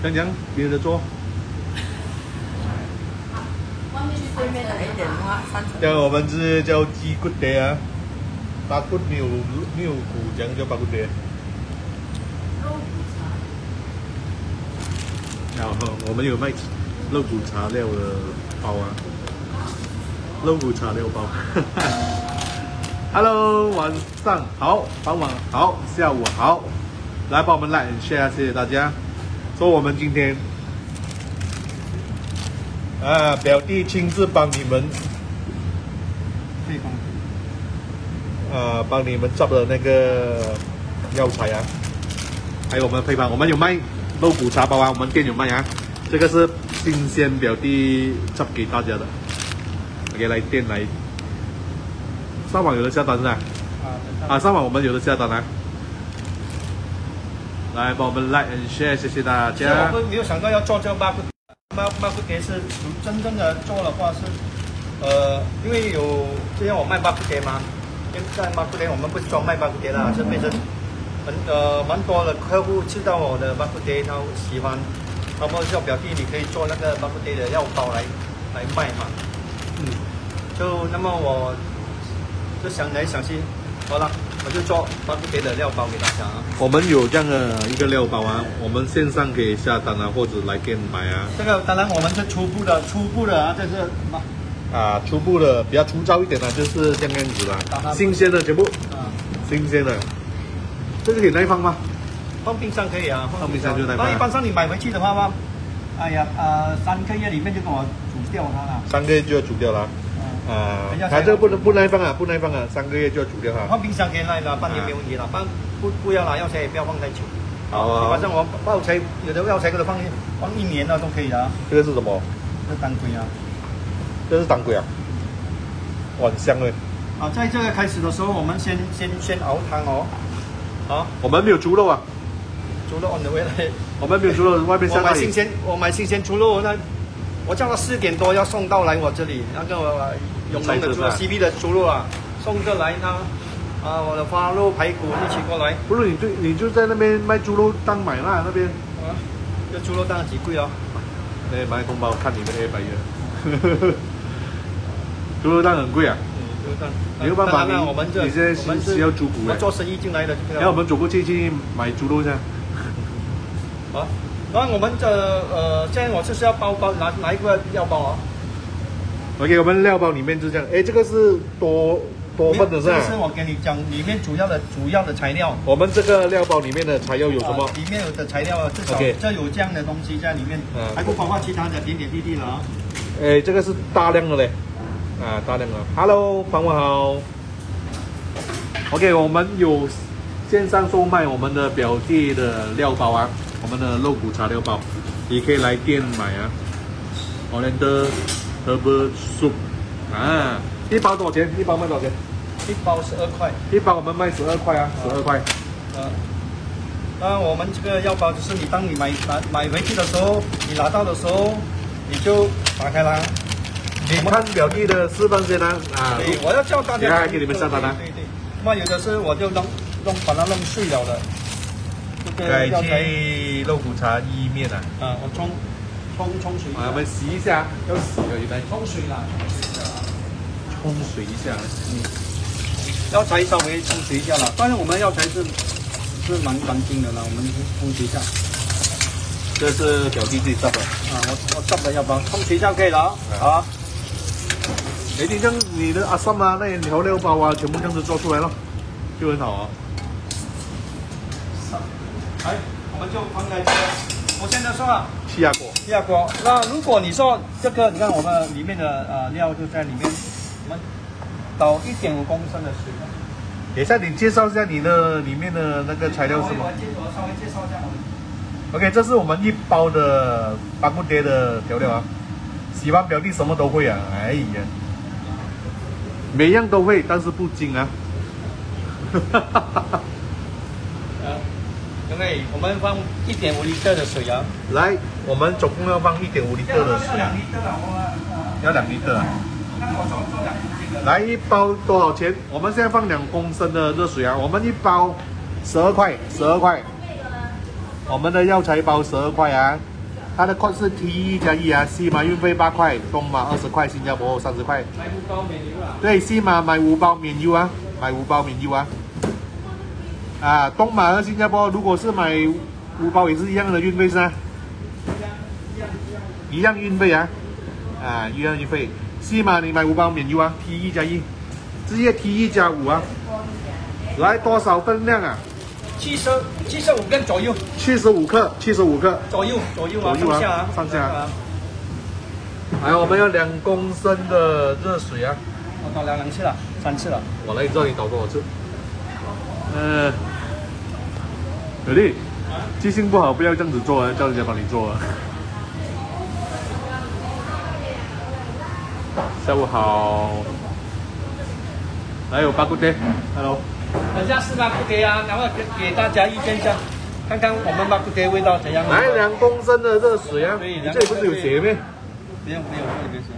讲别的做。 对面的一点的话，3层。 像我们是叫鸡骨碟啊，巴骨没有骨，这样叫巴骨碟。 肉骨茶。 然后我们有卖肉骨茶料的包啊，肉骨茶料包。Hello， 晚上好，傍晚好，下午好，来帮我们 like and share， 谢谢大家。说我们今天表弟亲自帮你们配方， 帮你们找的那个药材啊，还有我们的配方，我们有卖肉骨茶包啊，我们店有卖啊，这个是新鲜表弟找给大家的。OK， 来店来，上网有的下单是吧？上网我们有的下单啊。来帮我们 like and share， 谢谢大家。 我没有想到要做这个马骨碟是真正的做的话是，因为有之前我卖马骨碟嘛，因为在马骨碟我们不是专卖马骨碟啦，是变成蛮多的客户知道我的马骨碟，然后喜欢，他们叫表弟你可以做那个马骨碟的药包来卖嘛，就那么我就想来想去，好了。我就做马骨碟的料包给大家啊。 我们有这样的一个料包啊，我们线上可以下单啊，或者来店买啊。 这个当然我们是初步的啊，这是初步的比较粗糙一点的，就是这样子啦。新鲜的全部，新鲜的。这个可以耐放吗？ 放冰箱可以啊， 放冰箱就耐放。 那一般上你买回去的话嘛，哎呀3个月里面就给我煮掉它了。 3个月就要煮掉了。它这个不耐放啊，3个月就要煮掉它。 放冰箱可以耐了，半年没问题了。不要拿药材也不要放太久。 好。 反正我药材有的药材给它放1年了都可以的。 这个是什么？ 这是当归啊。 这是当归啊。哇，很香嘞。 在这个开始的时候，我们先熬汤哦。 我们没有猪肉啊。 猪肉on the way来。我们没有猪肉，外面下哪里？ 我买新鲜猪肉，那我叫他4点多要送到来我这里，那个永隆的猪肉 CB 的猪肉啊，送过来我的花肉排骨一起过来。 不是你就在那边卖猪肉档买啦那边。 这猪肉档几贵哦？ 买红包看你们800元。猪肉档很贵啊。 猪肉档。 没有办法，你现在需要猪骨我做生意进来的。 然后我们走过去买猪肉噻。 然后我们现在我就是要包哪一个料包啊 ？OK， 我们料包里面就这样。这个是多份的是吧？ 这是我跟你讲里面主要的材料。 我们这个料包里面的材料有什么？ 里面有的材料至少这有这样的东西在里面，还不包括其他的点点滴滴了啊。 这个是大量的嘞，大量的。Hello， 傍晚好。OK， 我们有线上售卖我们的表弟的料包啊。我们的肉骨茶料包，你可以来店买啊。Oriental Herbal Soup 一包多少钱？一包卖多少钱？ 一包12块。 一包我们卖12块啊，12块。 那我们这个药包就是当你买回去的时候，你拿到的时候，你就打开它。 你看表弟的示范先啊。 对，我要叫大家给你们下单啊。 对。那有的是我就把它弄碎了的。 改去肉骨茶意面啊！ 我冲水。 我们洗一下，要洗了，原来冲水啦， 冲水一下。 药材稍微冲洗一下了，但是我们药材是蛮干净的啦，我们冲洗一下。 这是表弟自己炸的我炸的药包，冲洗一下可以了啊。 你像你的阿三啊，那些调料包啊，全部这样子做出来了，就很好啊。 我们就放在这。我现在说啊， 气压锅。 那如果你说这个，你看我们里面的料就在里面，我们倒1.5公升的水。 等一下，你介绍一下你的里面的那个材料是什么？ 我稍微介绍一下。 OK， 这是我们1包的巴骨碟的调料啊。喜欢表弟什么都会啊，哎呀，每样都会，但是不精啊。 因为我们放1.5升的水啊。 来，我们总共要放1.5升的水。要2升啊。来1包多少钱？我们现在放2公升的热水啊。我们1包12块，12块。我们的药材包12块啊。 它的 code 是 T1加1啊，西马运费8块，东马20块，新加坡30块。 买5包免邮啊。 对，西马买5包免邮啊，买5包免邮啊。啊，东马和新加坡如果是买5包也是一样的运费是吧？一样运费啊，啊，一样运费。西马你买5包免邮啊 ，T1加1，直接 T1加5啊。来多少分量啊 75根左右 ？75克，75克左右啊，上下啊， 上下。还有我们要2公升的热水啊。 我倒了2次了，3次了。 我来这里倒多少次？小弟，记性不好，不要这样子做啊，叫人家帮你做啊。下午好，还有巴古爹 ，Hello。 等下是巴古爹啊，然后给大家意见一下，看看我们巴古爹味道怎样。 来2公升的热水啊，你这里不是有写没？ 没有，这里没写。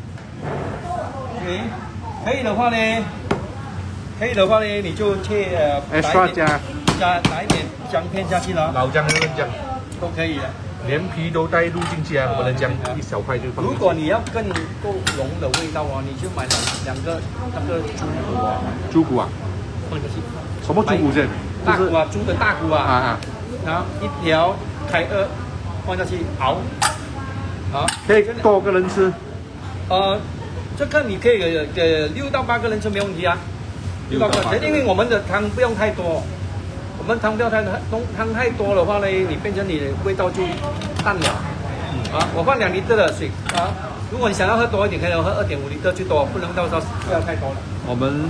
可以的话呢，你就去 extra 打一点姜片下去了， 老姜跟嫩姜都可以的。 连皮都带入进去啊，我们的姜一小块就放进去。 如果你要更够浓的味道哦，你就买两个那个猪骨啊， 猪骨啊， 放进去。 什么猪骨先？ 大骨啊，猪的大骨啊。 啊， 然后1条开2，放下去熬。好， 可以多个人吃。 这个你可以给6到8个人吃没问题啊。6到8个人，因为我们的汤不用太多。我们汤不要太多，汤太多的话呢，你变成你的味道就淡了。我放2litre的水啊。如果你想要喝多一点，可以喝2.5litre最多，不能到时候不要太多了。 我们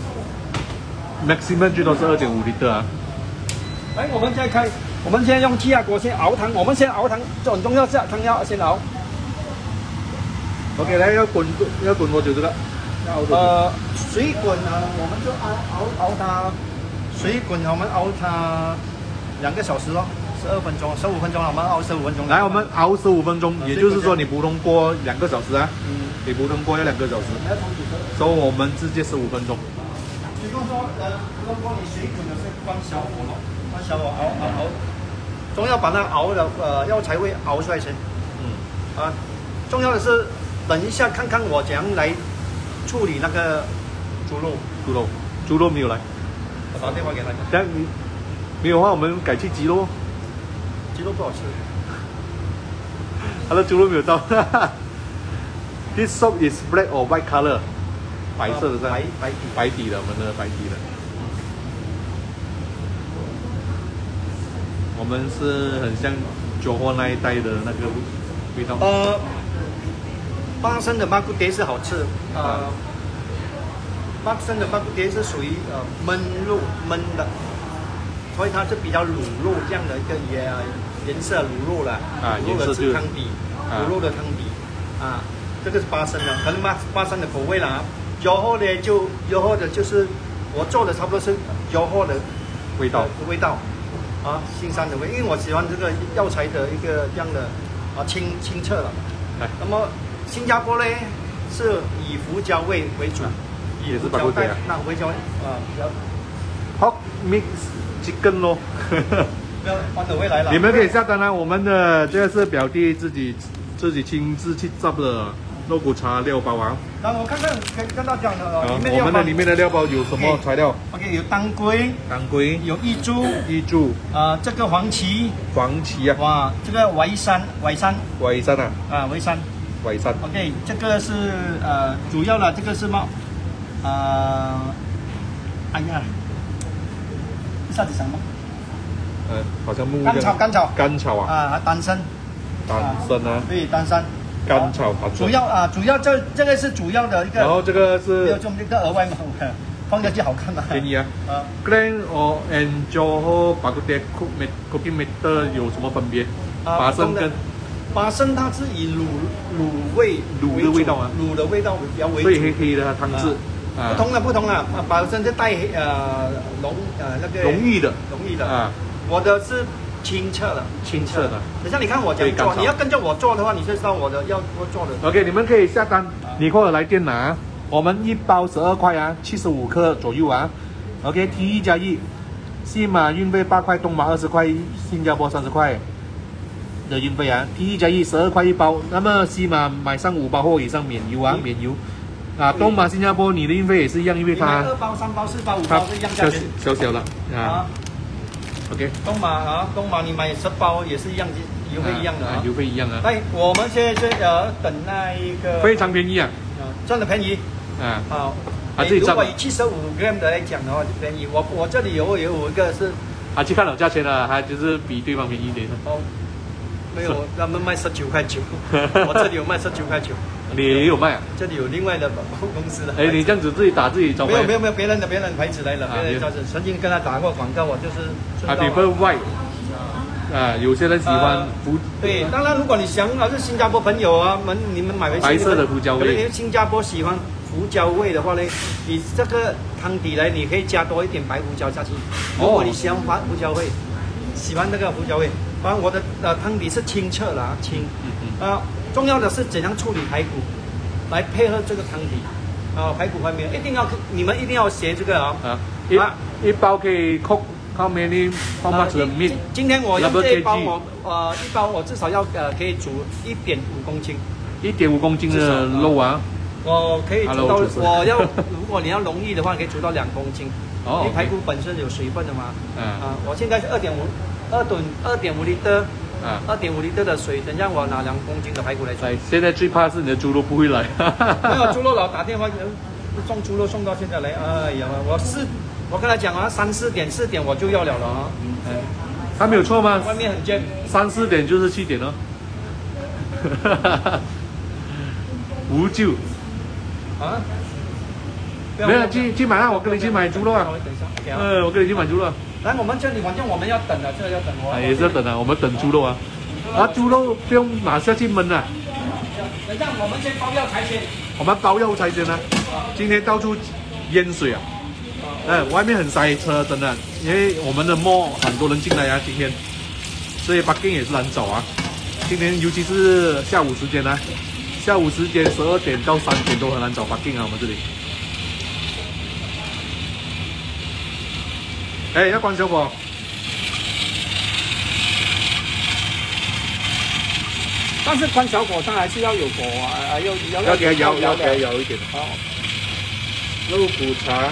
maximum 最多是2.5litre啊。 来，我们现在用气压锅先熬汤，我们先熬汤，这很重要，是汤要先熬。 OK， 来要滚多久这个？ 水滚啊，我们就熬它。水滚，我们熬它2个小时咯，12分钟、15分钟了，我们熬15分钟。 来，我们熬15分钟，也就是说你普通锅2个小时啊。你普通锅要2个小时。所以我们直接15分钟。 比如说，普通锅你水滚的是关小火咯，关小火熬，总要把它熬的药材味熬出来先。重要的是等一下看看我怎样来处理那个猪肉没有来。 我打电话给他。 这样你没有的话，我们改去鸡肉。 鸡肉不好吃。 他的猪肉没有到。This soup is black or white color？ 白色的是吧？白底的，我们的白底的。我们是很像Johor那一带的那个味道。 巴生的巴古爹是好吃。巴生的巴古爹是属于焖的，所以它是比较卤肉这样的一个颜色，卤肉了。卤肉的是汤底，卤肉的汤底。这个是巴生的，可能巴生的口味啦。Johor的就是我做的差不多是Johor的味道新山的味，因为我喜欢这个药材的一个这样的清澈了。那么新加坡呢是以胡椒味为主。 也是巴古爹啊， 那胡椒比较 Hot mix chicken 咯。 不要换口味来了。 你们可以下单啊，我们的这个是表弟自己亲自去炸的肉骨茶料包啊。 然后我看可以跟大家讲的我们的里面的料包有什么材料 ？OK， 有当归，有玉珠，这个黄芪啊，哇，这个淮山啊，OK， 这个是主要的，这个是什么？哎呀，一下子想不？ 好像甘草啊，丹参啊， 对，丹参。 甘草主要这个是主要的一个。 然后这个是没有这么一个额外放下去好看嘛。 便宜啊。Glen or and Johor巴古爹 cooking method 有什么分别？ 巴生它是以卤的味道啊，卤的味道比较为主， 所以黑的汤汁。 不同啊，巴生是带那个浓郁的啊，我的是清澈的。等下你看我怎样做，你要跟着我做的话，你就知道我要做的。 OK， 你们可以下单，你或者来店拿。我们1包12块啊，75克左右啊。OK， T1加1，西马运费8块，东马20块，新加坡30块。 的运费啊，T1+1 12块1包，那么西马买上5包或以上免邮啊，免邮。啊，东马新加坡你的运费也是一样，因为它 2包、3包、4包、5 它包是一样价钱。 小小的啊。OK， 东马你买10包也是一样，邮费一样的啊， 邮费一样啊。 哎，我们现在等那一个非常便宜啊， 真的便宜啊。 好， 自己如果以75 gram 的来讲的话就便宜。我这里有一个是， 去看了价钱了，它就是比对方便宜一点。 哦，没有，他们卖19块9，我这里有卖19块9。 你也有卖啊？ 这里有另外的公司的。 哎，你这样子自己打自己招牌？ 没有，别人的牌子来了，别人招子。曾经跟他打过广告，我就是 prefer white。啊，有些人喜欢对，当然如果你想是新加坡朋友啊，你们买回去白色的胡椒味。 可能新加坡喜欢胡椒味的话呢，你这个汤底呢，你可以加多一点白胡椒下去。如果你喜欢胡椒味，喜欢那个胡椒味，当然我的汤底是清澈啦，清。重要的是怎样处理排骨，来配合这个汤底。排骨方面你们一定要学这个啊。 一包可以 cook how much meat？ 今天我用这一包一包我至少要可以煮1.5公斤。 1.5公斤的肉啊。 我可以煮到如果你要容易的话，可以煮到2公斤。因为排骨本身有水分的嘛。我现在是2.5 立的。2.5立的水，等下我拿2公斤的排骨来煮。 现在最怕是你的猪肉不会来。 没有猪肉佬打电话送猪肉送到现在来，哎呀，我跟他讲啊，4点我就要了啊。 他没有错吗？ 外面很尖 ，3、4点就是7点哦。无救。啊？没有，去买啊！我跟你去买猪肉啊。我跟你去买猪肉。 来，我们这里反正我们要等的，这个要等也是要等啊，我们等猪肉啊。猪肉不用拿下去焖啊。 等下我们先包药材先。 我们包药材先呢。今天到处淹水啊。外面很塞车，真的，因为我们的mall很多人进来啊，今天，所以parking也是难找啊。今天尤其是下午时间呢，下午时间12点到3点都很难找parking啊，我们这里。哎，要关小火。 但是关小火，它还是要有火啊， 要给它摇一点。好，肉骨茶。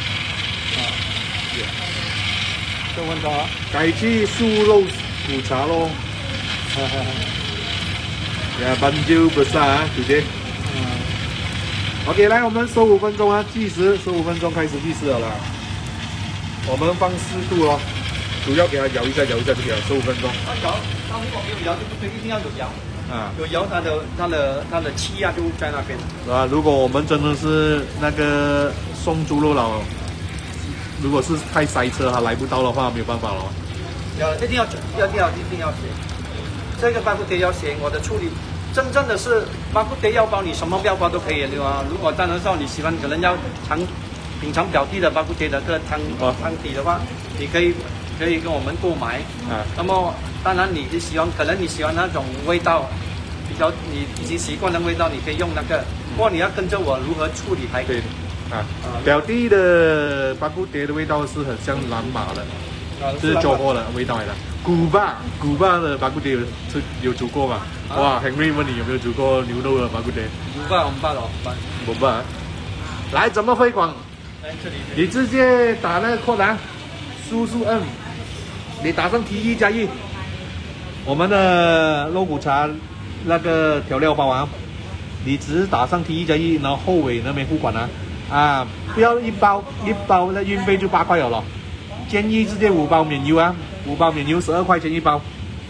6分钟啊， 改去素肉骨茶咯。banjir besar啊，姐姐。OK， 来，我们收5分钟啊，计时，15分钟开始计时了啦。我们放4度哦，主要给它摇一下就可以了，15分钟。 摇，那如果没有摇就不对，一定要有摇。有摇它的气压就在那边。 如果我们真的是那个送猪肉佬，如果是太塞车还来不到的话，没有办法了。 一定要学。这个巴布爹要学，我的处理真正的是巴布爹药包，你什么药包都可以对吧？如果当然说你喜欢，可能要品尝表弟的巴布爹的这个汤底的话，你可以跟我们购买。那么当然你喜欢，可能你喜欢那种味道，比较你已经习惯的味道，你可以用那个。不过你要跟着我如何处理排骨。 表弟的巴布爹的味道是很像蓝马的，这是中国的味道来的。古巴的巴布爹有煮过吗？哇，Henry问你有没有煮过牛肉的巴布爹？ 我们爸。 来，怎么汇款？你直接打那个扣栏，输入 N， 你打上 T1+1， 我们的肉骨茶那个调料包啊，你只是打上 T1+1， 然后后尾那边付款啊，不要一包那运费就8块了咯。建议直接5包免邮啊，5包免邮，12块钱一包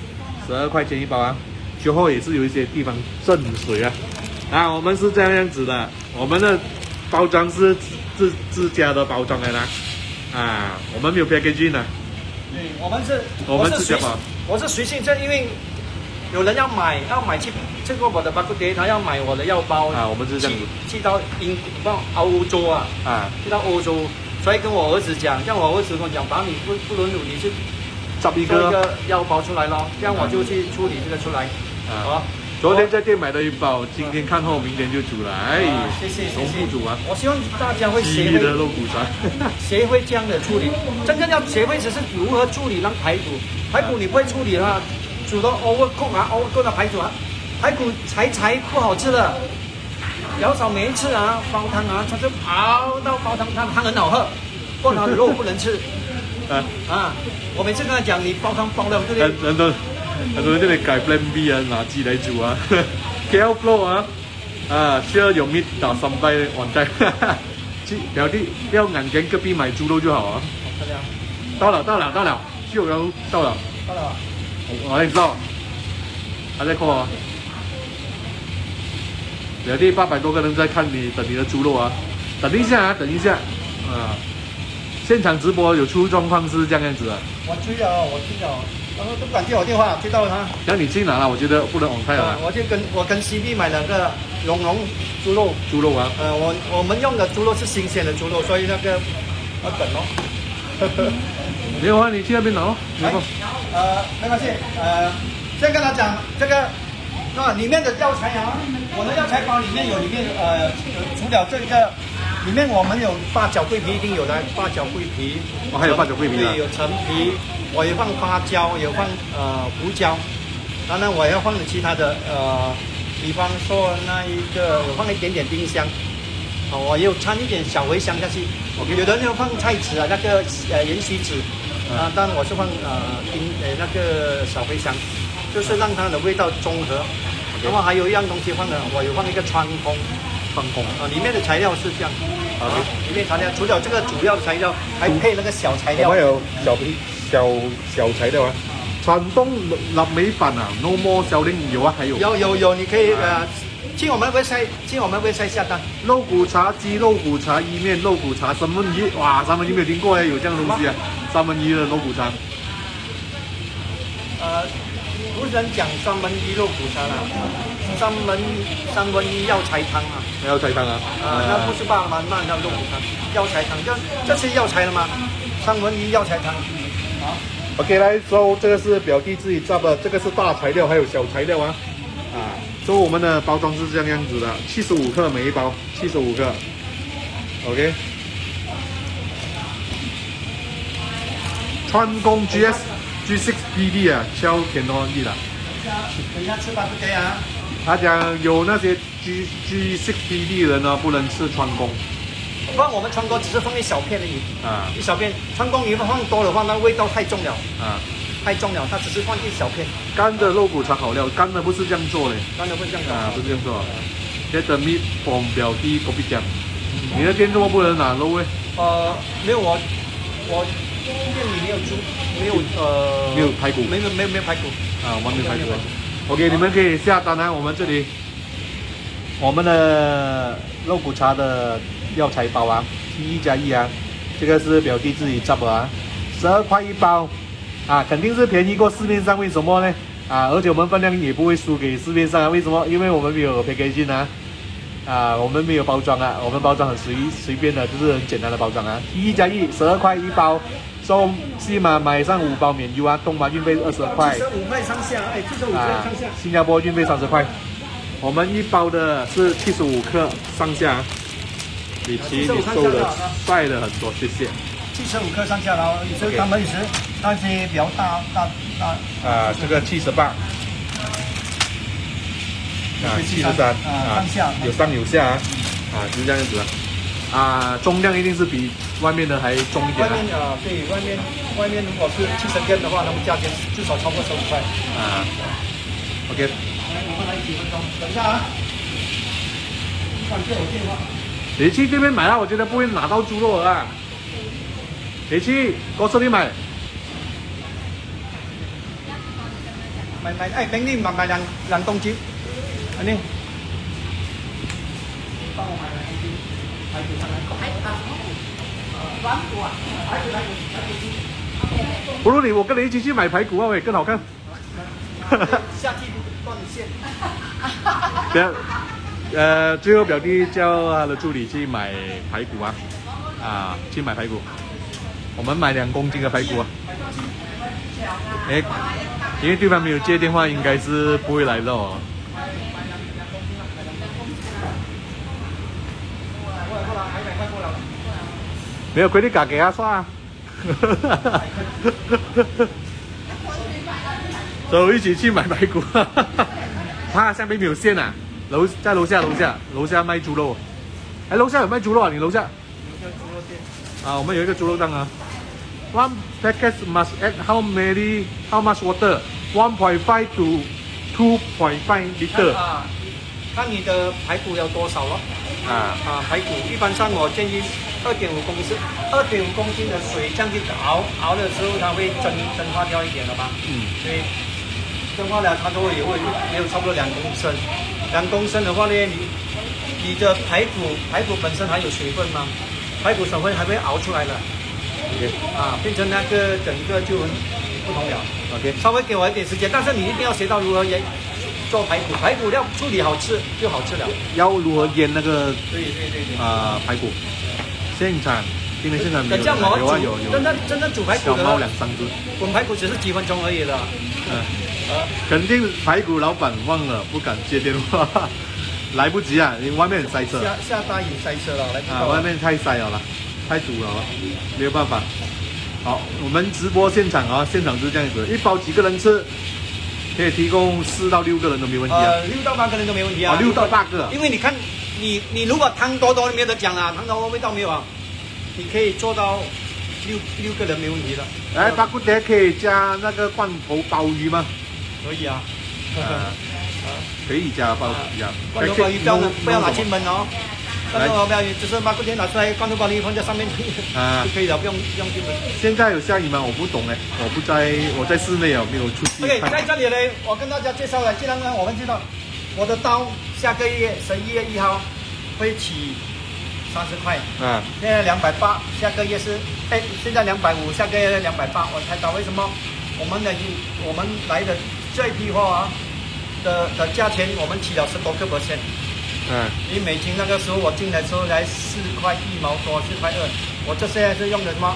，12块钱一包啊。最后也是有一些地方渗水啊，我们是这样子的，我们的包装是自家的包装来的我们没有 packaging 的。 对，我们是随性，这因为有人要买去这个我的巴布爹，他要买我的药包我们是这样子， 去到欧洲去到欧洲，所以跟我儿子讲，像我儿子跟我讲，把你不轮流你去找一个药包出来咯，这样我就去处理这个出来。 昨天在店买了1包，今天看后明天就煮了。 谢谢。 重复煮啊！ 我希望大家会学会的肉骨茶， 学会这样的处理。真正要学会只是如何处理那排骨。排骨你不会处理的话， 煮到 overcook 啊 ，overcook 的排骨啊，排骨柴不好吃的。姚嫂每一次啊煲汤啊，他就熬到煲汤，汤很好喝，不然肉不能吃。我每次跟他讲，你煲汤煲了对不对？ 很多人这里改 Plan B 啊，拿鸡来煮啊，KL Flow 啊需要有 meat 打300碗带。表弟要眼镜隔壁买猪肉就好啊。到了，就肉到了。我来知道，还在扣啊。表弟800多个人在看你，等你的猪肉啊。等一下啊。现场直播有出状况是这样子的。 我追了，然后都不敢接我电话，接到了他。 让你去拿了，我觉得不能往太了。 我跟 CB 买2个龙猪肉啊。我们用的猪肉是新鲜的猪肉，所以那个要等哦。 没有啊，你去那边拿哦。 没关系。先跟他讲这个里面的药材啊，我的药材包里面除了这个。里面我们有八角桂皮，一定有的八角桂皮。 还有八角桂皮对，有陈皮，我也放花椒，有放胡椒。当然我要放其他的比方说我放一点点丁香。我也有掺一点小茴香下去。有的人要放菜籽啊，那个芫荽籽但我是放那个小茴香，就是让它的味道中和。然后还有一样东西我有放一个川芎。里面的材料是这样。里面材料除了这个主要材料，还配那个小材料。 还有小材料啊。传统腊味饭啊 ，No More 小零有啊，还有。 有，你可以去我们 website 下单。 肉骨茶鸡、肉骨茶意面、肉骨茶三文鱼，哇，三文鱼没有听过哎，有这样的东西啊，三文鱼的肉骨茶。 不是讲三文鱼肉骨茶啦，三文鱼药材汤啊。 药材汤啊？ 那不是爸爸那肉骨汤，药材汤，这是药材了吗？三文鱼药材汤。 OK， 来，这个是表弟自己炸的，这个是大材料，还有小材料啊。我们的包装是这样子的，75克每一包，75克。OK。川芎 G6 PD 啊，超甜多意的。 等一下吃吧，不给啊。 他讲有那些 G6 PD 人呢，不能吃川芎。 放我们川芎只是放一小片而已一小片。川芎你放多的话，那味道太重了太重了。它只是放一小片。 干的肉骨茶好料，干的不是这样做的。 干的不是这样不是这样做。Get the meat from 表弟隔壁酱。你的店怎么不能拿肉诶？ 没有我店里没有猪，没有排骨， 没有排骨我们没有排骨。OK， 你们可以下单啊，我们这里我们的肉骨茶的药材包啊，T1+1啊，这个是表弟自己炸的12块一包肯定是便宜过市面上，为什么呢？而且我们分量也不会输给市面上为什么？因为我们没有 packaging 我们没有包装我们包装很随便的，就是很简单的包装T1+1 12块一包。送西马买上5包免邮东马运费20块 ，75块上下，75块上下。 新加坡运费30块。我们一包的是75克上下。李琦，你瘦的帅了很多，谢谢。 75克上下，然后他们也是那些比较大。 这个78。73 上下有上有下就是这样子重量一定是比外面的还重一点对，外面如果是70根的话，那么价钱至少超过15块 OK， 我们来几分钟，等一下接我电话。 你去这边买我觉得不会拿到猪肉你去我这里买等你买两公斤，你帮我买2公斤。 不如我跟你一起去买排骨更好看。 下地断线。 最后表弟叫他的助理去买排骨去买排骨。我们买2公斤的排骨因为对方没有接电话，应该是不会来的没有credit card给他刷走，一起去买排骨。他下面没有线啊，在楼下卖猪肉。哎，楼下有卖猪肉啊？你楼下？ 有个猪肉店。 啊，我们有一个猪肉档啊。One packet must add how much water? 1.5 to 2.5 liter。 看你的排骨要多少了。排骨一般上我建议2.5公斤的水这样去熬的时候，它会蒸发掉一点了嘛。所以蒸发了它都会也有差不多2公升。2公升的话呢，你的排骨本身还有水分嘛，排骨水分还会熬出来了。 OK。 变成那个整个就不同了。 OK。 稍微给我一点时间，但是你一定要学到如何做排骨要处理好吃就好吃了。 要如何腌那个？ 对。 排骨。现场，今天现场没有。有。 真正煮排骨的。 小猫2-3只。 滚排骨只是几分钟而已的。 肯定排骨老板忘了，不敢接电话，来不及啊！你外面很塞车。 下大雨塞车了，来不及。 外面太塞了啦，太堵了，没有办法。好，我们直播现场啊，现场是这样子，一包几个人吃？可以提供4到6个人都没问题啊。 6到8个人都没问题啊。 6到8个。 因为你看，你如果汤多没有得讲了，汤多味道没有啊，你可以做到6个人没问题的。 哎，巴骨碟可以加那个罐头鲍鱼吗？ 可以啊。 可以加鲍鱼啊。 罐头鲍鱼不要拿去焖哦。罐头鲍鱼就是把骨碟拿出来，罐头鲍鱼放在上面就可以了，不用去焖。 现在有下雨吗？我不懂哎，我在室内啊，没有出去。 OK， 在这里呢，我跟大家介绍了，既然呢我们知道我的刀下个月11月1号会起30块，现在280，下个月是现在250，下个月280，我猜到为什么我们来的这一批货的价钱我们起了10多个%。因为美金那个时候我进来的时候才4块1毛多，4块2，我这现在是用的什么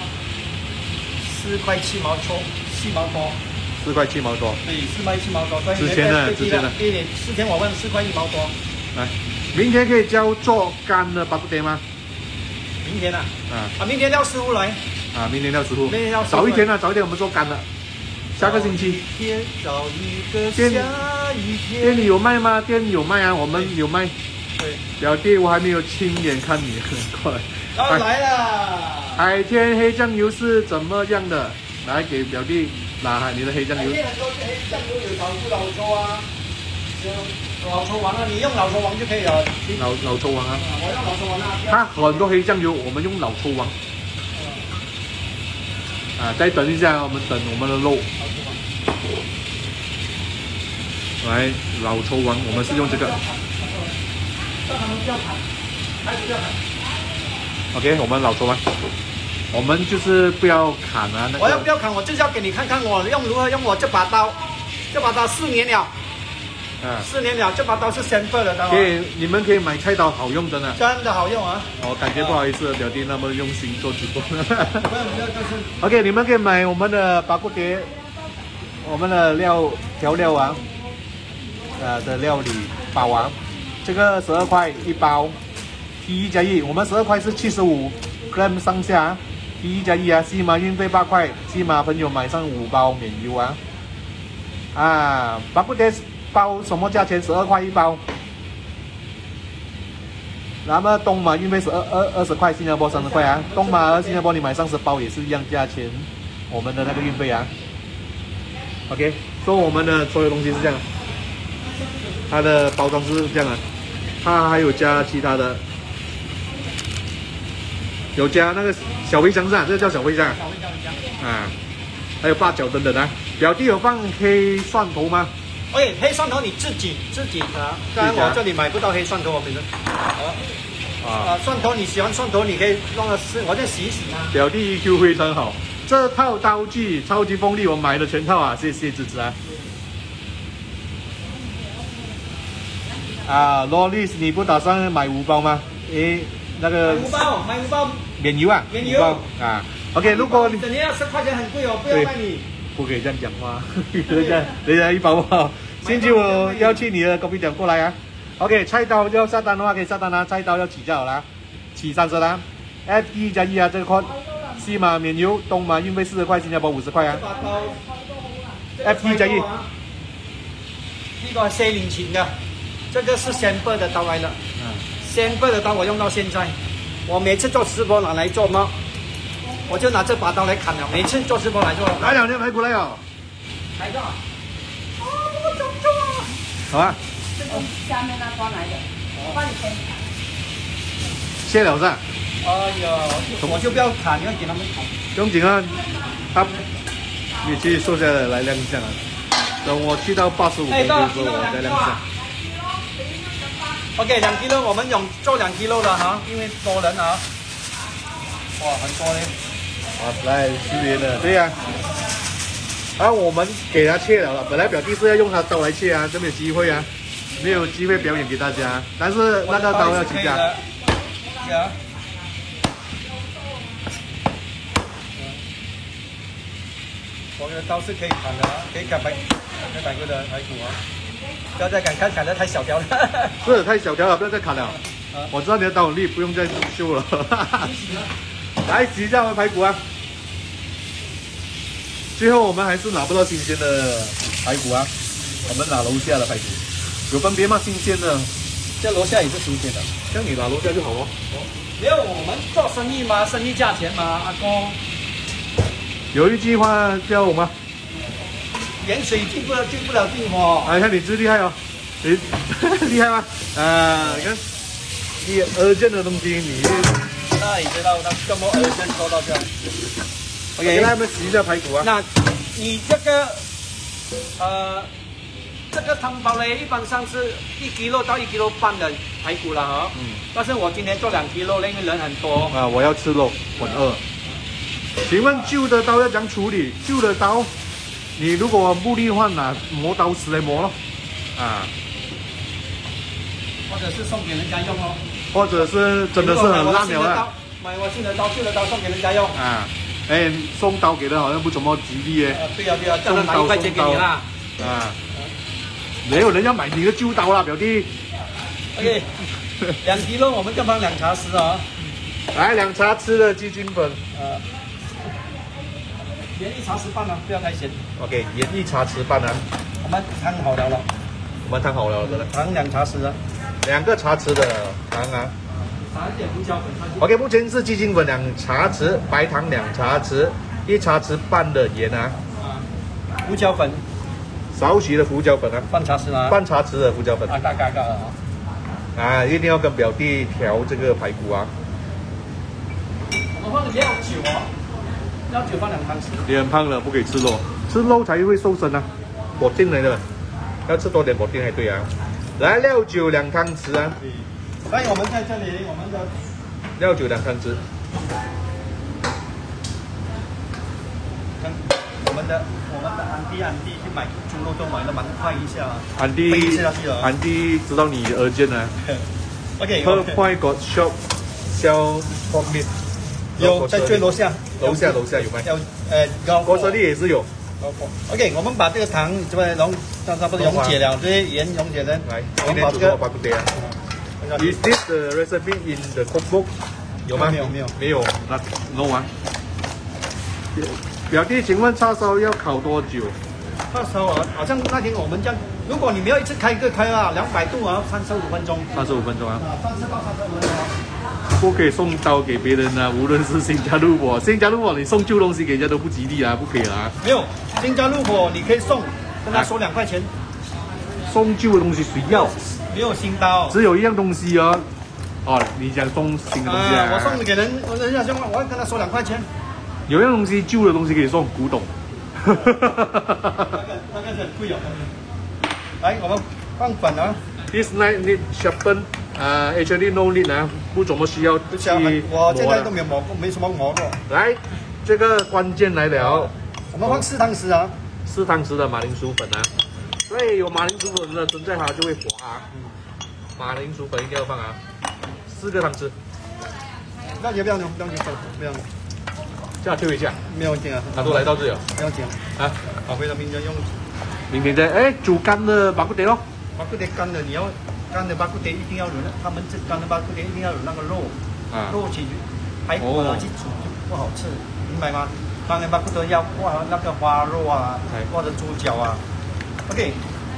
4块7毛多，4毛多。 4块7毛多。对 ，4块7毛多。所以之前呢 ，4天我问4块1毛多。 来，明天可以教做干的巴骨碟吗？ 明天啊？明天要师傅来。 明天要师傅。早一点啊，早一点我们做干的。下个星期。店里有卖吗？店里有卖啊，我们有卖。 对。 表弟，我还没有亲眼看你，快。 要来了。 海天黑酱油是怎么样的？来给表弟拿你的黑酱油。 海天很多黑酱油有老抽啊，老抽王啊，你用老抽王就可以了。 老抽王啊。 我用老抽王啊。 它很多黑酱油，我们用老抽王。再等一下，我们等我们的肉。来，老抽王，我们是用这个。OK， 我们老抽王，我们就是不要砍啊。 我要不要砍？我就是要给你看看我如何用我这把刀。这把刀4年了。4年了，这把刀是先锋的刀。 你们可以买菜刀，好用真的。 真的好用啊！ 感觉不好意思，表弟那么用心做直播。OK， 你们可以买我们的巴骨碟，我们的调料王，的料理包王，这个12块一包，T1加1，我们12块是75 gram 上下，T1加1啊，西马运费8块，西马朋友买上5包免邮啊。巴骨碟包什么价钱？12块一包。那么东马运费是20块，新加坡30块啊。东马和新加坡你买上10包也是一样价钱，我们的那个运费啊。OK， 所以我们的所有东西是这样，它的包装是这样的，它还有加其他的，有加那个小茴香是吧？这个叫小茴香。还有八角等等啊。表弟有放黑蒜头吗？ 黑蒜头你自己当然我这里买不到黑蒜头，我本身。蒜头你喜欢蒜头，你可以弄个我再洗一洗它。 表弟 EQ 非常好，这套刀具超级锋利，我买了全套啊，谢谢芝芝啊。Loris， 你不打算买5包吗？那个买5包免邮啊， 免邮啊。OK， 如果你整天要10块钱很贵哦，不要卖你。 不可以这样讲话，人家一包不好。星期五要去你的隔壁店过来啊。OK， 菜刀要下单的话可以下单啦，菜刀要起就好啦，起30啦。F1加1啊，这个款，西马免邮，东马运费40块，新加坡50块啊。F1加1 呢個係4年前的，這個是Semper的刀來的。Semper的刀我用到現在，我每次做直播拿來做嘛，我就拿這把刀來砍了。每次做直播來做。 來2條排骨來哦。 來個。哦，我中了。 好啊。 這個下面那端來的，我幫你先砍。 切了是吧？ 哎呀，我就不要砍，要給他們砍。 不用緊啊，你去瘦下來亮相啊。等我去到85公斤的時候，我再亮相。 OK，2 kg，我們做2 kg 的哈，因為多人啊。哇，很多嘞。 來10元的，對呀。我們給他切了，本來表弟是要用他刀來切啊，就沒有機會啊，沒有機會表演給大家。但是那個刀要起價。 我的刀是可以砍的，可以砍排骨的排骨啊！不要再砍得太小條了。 是太小條了，不要再砍了。我知道你的刀很利，不用再修了。來洗一下排骨啊！最後我們還是拿不到新鮮的排骨啊，我們拿樓下的排骨，有分別嗎？新鮮的， 這樓下也是新鮮的， 這樣你拿樓下就好了。 沒有，我們做生意嘛，生意價錢嘛，阿哥。 有一句話叫我們遠水進不了近火。 哎，看你最厲害哦，你厲害嗎？你看你urgent的東西你。 那你知道他這麼urgent做到這樣。 OK，給他們洗一下排骨啊。 那你這個這個湯包呢，一般上是1 kg 到1 kg半的排骨了哈。但是我今天做2 kg，因為人很多。 我要吃肉，我很餓。請問舊的刀要怎樣處理？舊的刀，你如果不利的話，拿磨刀石來磨咯。 或者是送給人家用咯。 或者是真的是很爛了啦。 買我新的刀，舊的刀送給人家用。 送刀給的好像不怎麼吉利耶。 對呀，叫他拿1塊錢給你啦。 沒有人要買你的舊刀啦，表弟。 OK， 2 kg 我們就放2茶匙啊。 來2茶匙的雞精粉。 鹽1茶匙半啊，不要太鹹。 OK， 鹽1茶匙半啊。 我們燙好了。 我們燙好了，真的。 糖2茶匙啊。 2個茶匙的糖啊。 撒一點胡椒粉。 OK， 目前是雞精粉2茶匙，白糖2茶匙，1茶匙半的鹽啊。 胡椒粉。 少許的胡椒粉啊。 半茶匙啊。 半茶匙的胡椒粉。 大的啊。 一定要跟表弟調這個排骨啊。 我放料酒哦，料酒放2湯匙。 你很胖了，不可以吃肉，吃肉才會瘦身啊，果丁來的，要吃多點果丁才對啊。來料酒2湯匙啊。 所以我們在這裡，我們的料酒2湯匙。 我們的安迪去買豬肉都買得蠻快一下。 安迪知道你urgent啊。 OK。 Per point got shop sell pork meat。 有在最樓下。 樓下有賣。 有果實力也是有。 OK， 我們把這個糖這邊差不多溶解了，這些鹽溶解了。 來，今天煮什麼巴古爹啊 ？Is this the recipe in the cookbook？ 有嗎？沒有。那 no 啊。表弟，請問叉燒要烤多久？ 叉燒啊，好像那天我們這樣，如果你沒有一次開啊，200度啊，35分鐘。35分鐘啊。30到35分鐘啊。 不可以送刀給別人啊，無論是新加入我，你送舊東西給人家都不吉利啊，不可以啦。 沒有，新加入我你可以送，跟他收2塊錢。 送舊的東西誰要？ 沒有新刀， 只有一樣東西哦。你想送新的東西啊？ 我送給人，人家我要跟他收2塊錢。 有樣東西舊的東西可以送，古董。 那個是很貴哦。來，我們放粉啊。 This night need sharpen。Actually no need 啊，不怎麼需要去磨。 我現在都沒有磨過，沒什麼磨過。 來，這個關鍵來了。 我們放4湯匙啊 ，4湯匙的馬鈴薯粉啊。對，有馬鈴薯粉的存在它就會滑啊。馬鈴薯粉一定要放啊，4個湯匙。 那也不要弄，不要弄。 這樣推一下。 沒有問題啊。 它都來到這裡了。 沒有問題啊。好，回頭明天用。 明天再煮乾的巴古爹咯。 巴古爹乾的你要。乾的巴古爹一定要有他們這乾的巴古爹一定要有那個肉，肉起排骨去煮就不好吃，明白嗎？乾的巴古爹要那個花肉啊，或者豬腳啊。OK，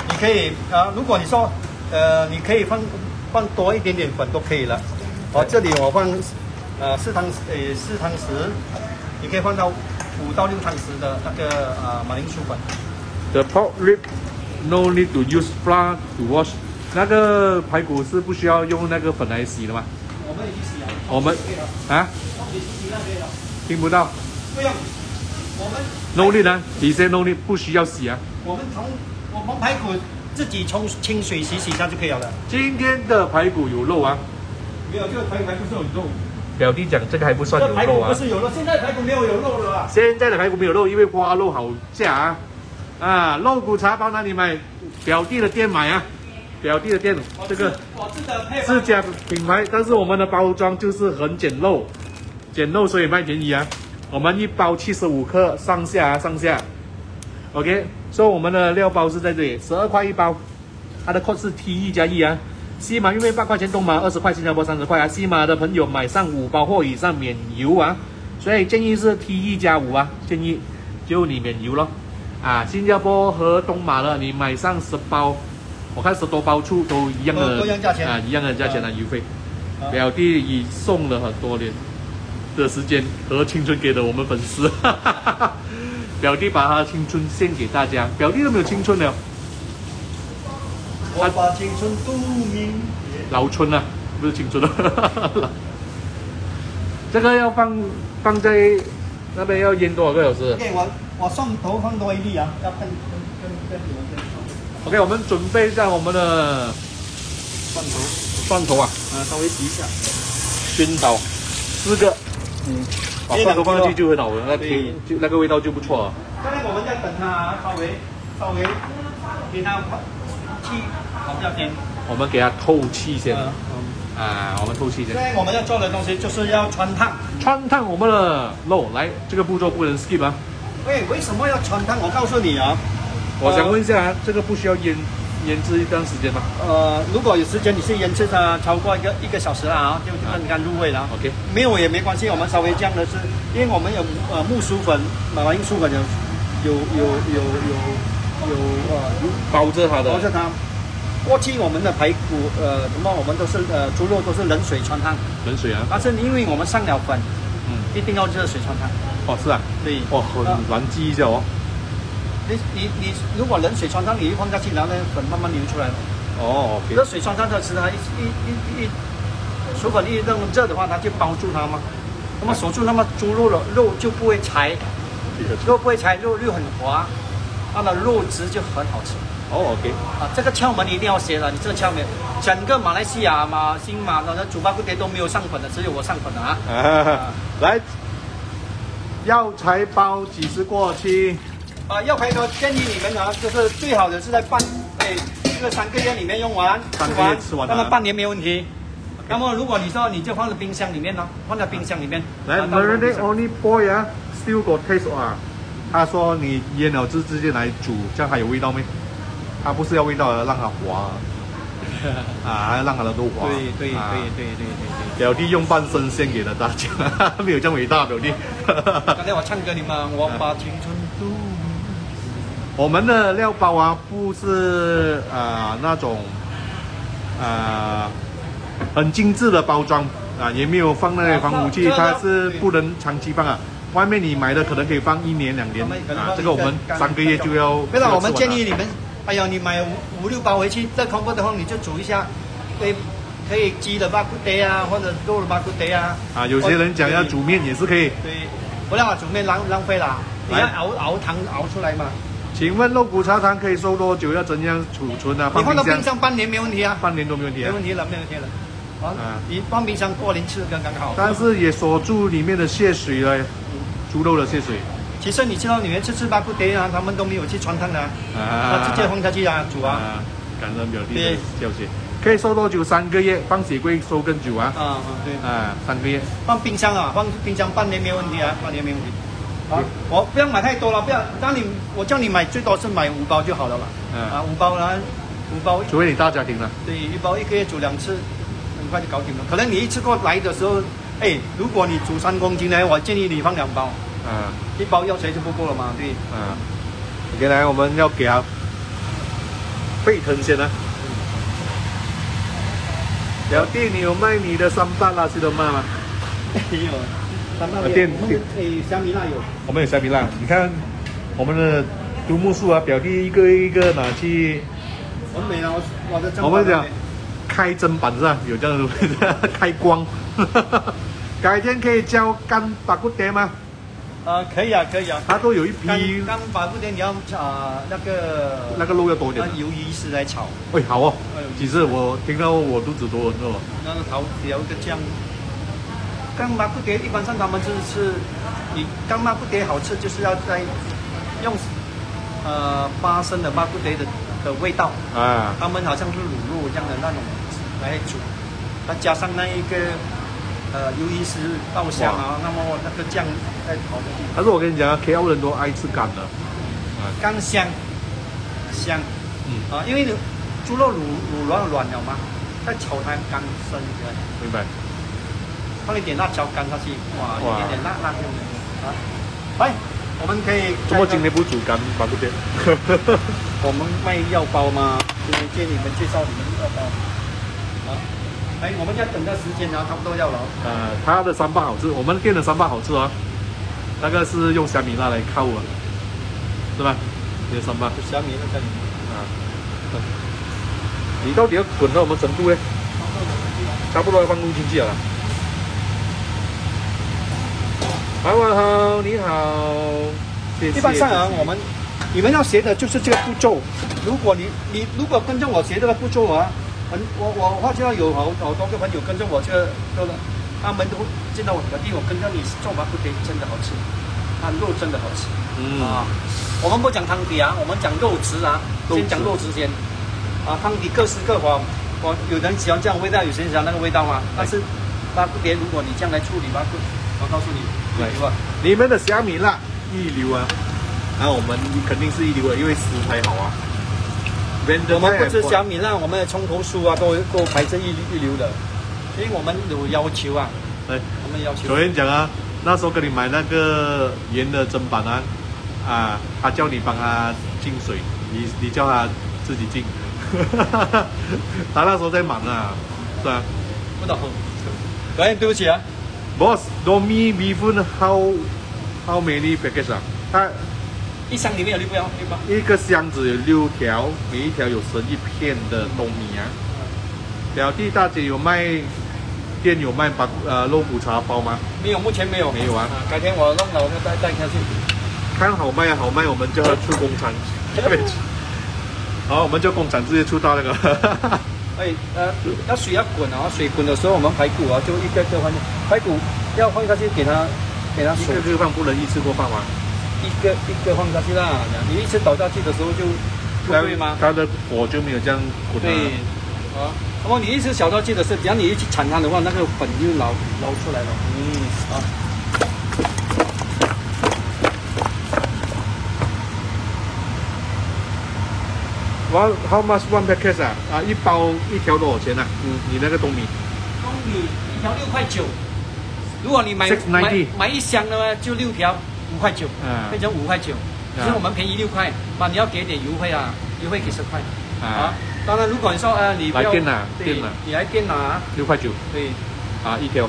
你可以如果你说你可以放多一点点粉都可以了。这里我放4汤匙，你可以放到5到6汤匙的那个马铃薯粉。 The pork rib no need to use flour to wash。那个排骨是不需要用那个粉来洗的吗？ 我们已经洗了。 我们啊？听不到。 不用，我们 no need 啊，你先 no need 不需要洗啊。 我们排骨自己冲清水洗一下就可以了。 今天的排骨有肉啊？ 没有，这个排骨是有肉。 表弟讲这个还不算有肉啊。 排骨不是有肉，现在排骨没有肉了啊。 现在的排骨没有肉，因为花肉好价啊。肉骨茶包哪里买？表弟的店买啊。表弟的店，这个自家品牌，但是我们的包装就是很简陋，所以卖便宜啊。我们一包75克上下。OK， 所以我们的料包是在这里，12块一包，它的 code 是 T1+1啊。西马运费8块钱，东马20块，新加坡30块啊。西马的朋友买上5包或以上免邮啊，所以建议是 T1+5啊，建议就你免邮咯。新加坡和东马的你买上10包。我看10多包处都一样的， 价钱一样的价钱的邮费。表弟已送了很多年的时间和青春给了我们粉丝，表弟把他的青春献给大家。表弟都没有青春了， 我把青春度明老春了，不是青春了。这个要放在那边要腌多少个小时？ OK， 我蒜头放多一粒啊，要跟你们分。 OK， 我们准备一下我们的蒜头啊， 稍微洗一下， 熏炒4个，把蒜头放进去就很好了，那个味道就不错了。 现在我们在等它稍微给它气好下先， 我们给它透气先，我们透气先。 现在我们要做的东西就是要穿烫我们的肉，来这个步骤不能 skip 啊。 为什么要穿烫？我告诉你啊。 我想问一下，这个不需要腌制一段时间吗？ 如果有时间，你是腌制它超过一个小时了就更加入味了。 OK， 没有也没关系，我们稍微这样的是，因为我们有木薯粉、马铃薯粉有包着它。 过去我们的排骨我们都是猪肉都是冷水穿烫。 冷水啊？ 但是因为我们上了粉，一定要热水穿烫。 是啊。对。很难记一下哦。 你如果冷水穿烫，你一放下去，然后那粉慢慢流出来了。 OK。 热水穿烫的时候，它薯粉一热的话，它就包住它嘛。那么锁住，那么猪肉的肉就不会柴，肉又很滑，它的肉质就很好吃。 OK。 这个窍门一定要学了，你这个窍门，整个马来西亚新马的煮巴骨碟都没有上粉的，只有我上粉的来，药材包几时过期？ 药材包建议你们就是最好的是在这个3个月里面用完，吃完，那么半年没问题。那么如果你说你就放在冰箱里面放在冰箱里面。 来 ，marinate only boil still got taste 他说你腌了就直接来煮，这样还有味道没？他不是要味道的，让它滑让它的肉滑。 对。 表弟用半生献给了大家，没有这样伟大，表弟。 刚才我唱歌，你们我把青春度。 我们的料包不是那种很精致的包装也没有放那些防腐剂，它是不能长期放外面你买的可能可以放1年2年这个我们3个月就要。 对了，我们建议你们，你买5、6包回去，这空腹的话你就煮一下，可以鸡的巴骨碟或者肉的巴骨碟有些人讲要煮面也是可以。 对，不然煮面浪费了，你要熬汤熬出来嘛。 请问肉骨茶汤可以收多久？要怎样储存你放到冰箱半年没问题半年都没问题没问题了。你放冰箱过年吃刚刚好。 但是也锁住里面的血水了，猪肉的血水。 其实你知道，你们吃巴骨碟他们都没有去穿烫的直接放下去煮感恩表弟的教学。可以收多久？3个月，放雪柜收更久对 3个月。 放冰箱放冰箱半年没问题半年没问题。我不要买太多了，不要。我叫你买最多是买5包就好了嘛。5包5包。 除非你大家庭了。 对，1包1个月煮2次，很快就搞定了。可能你一次过来的时候，如果你煮3公斤呢，我建议你放2包。1包药材就不够了嘛，对。 OK， 来我们要给它沸腾先啊。表弟，你有卖你的三八拉西德玛吗？ 没有，三大店香米辣有。 我们有虾米辣，你看我们的独木树啊，表弟一个一个拿去。 很美啊，我的我们讲开砧板是吧？有这样的开光。改天可以教干巴骨碟吗？ 可以啊，可以啊。 它都有一批。 干巴骨碟你要那个肉要多一点。 鱿鱼丝来炒。 哎，好哦。其实我听到我肚子都很饿。 那个调个酱。干巴骨碟一般上他们就是你干巴骨碟好吃，就是要在用巴生的巴骨碟的味道啊，他们好像是卤肉这样的那种来煮，再加上那一个鱿鱼丝爆香啊，那么那个酱在炒的。 但是我跟你讲，KL 人都爱吃干的， 干香，因为猪肉卤软了嘛，再炒它干生起来。 明白。 放一点辣椒干下去，哇，有一点辣香的啊。来，我们可以。 怎么今天不煮干巴骨碟？ 我们卖药包嘛，就是借你们介绍你们药包。哎，我们要等的时间呢，差不多要了。 它的三八好吃，我们店的三八好吃啊。那个是用虾米辣来烤啊，是吧？你的三八。 虾米辣在里面啊。 你到底要滚到什么程度呢？差不多要放入进去了。晚上好，你好。谢谢。 一般上啊，你们要学的就是这个步骤。如果你如果跟着我学这个步骤啊，我发觉有好多个朋友跟着我这个，他们都见到我表弟，我跟着你做巴骨碟真的好吃，肉真的好吃。我们不讲汤底啊，我们讲肉质啊，先讲肉质先。汤底各施各法，有人喜欢这样味道，有些人喜欢那个味道嘛。但是巴骨碟，如果你这样来处理巴骨，我告诉你，一流啊！ 你们的虾米辣一流啊！我们肯定是一流的，因为食材好啊。 我们不吃虾米辣，我们的葱头酥啊都排在一流的，因为我们有要求啊。我们要求。 昨天讲啊，那时候跟你买那个盐的砧板他叫你帮他进水，你叫他自己进。他那时候在忙啊，是吧？ 不懂。对不起啊。 Boss, Domi beef how many packets 啊？它一箱里面有6包， 一个箱子有6条，每一条有11片的冬米啊。表弟大姐有卖有卖肉骨茶包吗？ 没有，目前没有。 没有啊。 改天我弄了我就带下去。 看好卖好卖，我们就要出工厂。好，我们就工厂直接出到那个。 要水要滚啊！水滚的时候，我们排骨就一个个放进，排骨要放下去给它水。 一个放，不能一次过放吗？ 一个放下去啦，你一次倒下去的时候就不对吗？ 它的火就没有这样滚。 对，那么你一次小下去的时候，只要你一去铲它的话，那个粉就捞出来了。 How much one packet 一包一条多少钱啊？你那个冬米一条6块9，如果你买一箱的话，就6条5块9，变成5块9。其实我们便宜6块，你要给点邮费啊，邮费给10块当然，如果你说你不要来店你来店拿 6块9， 对一条。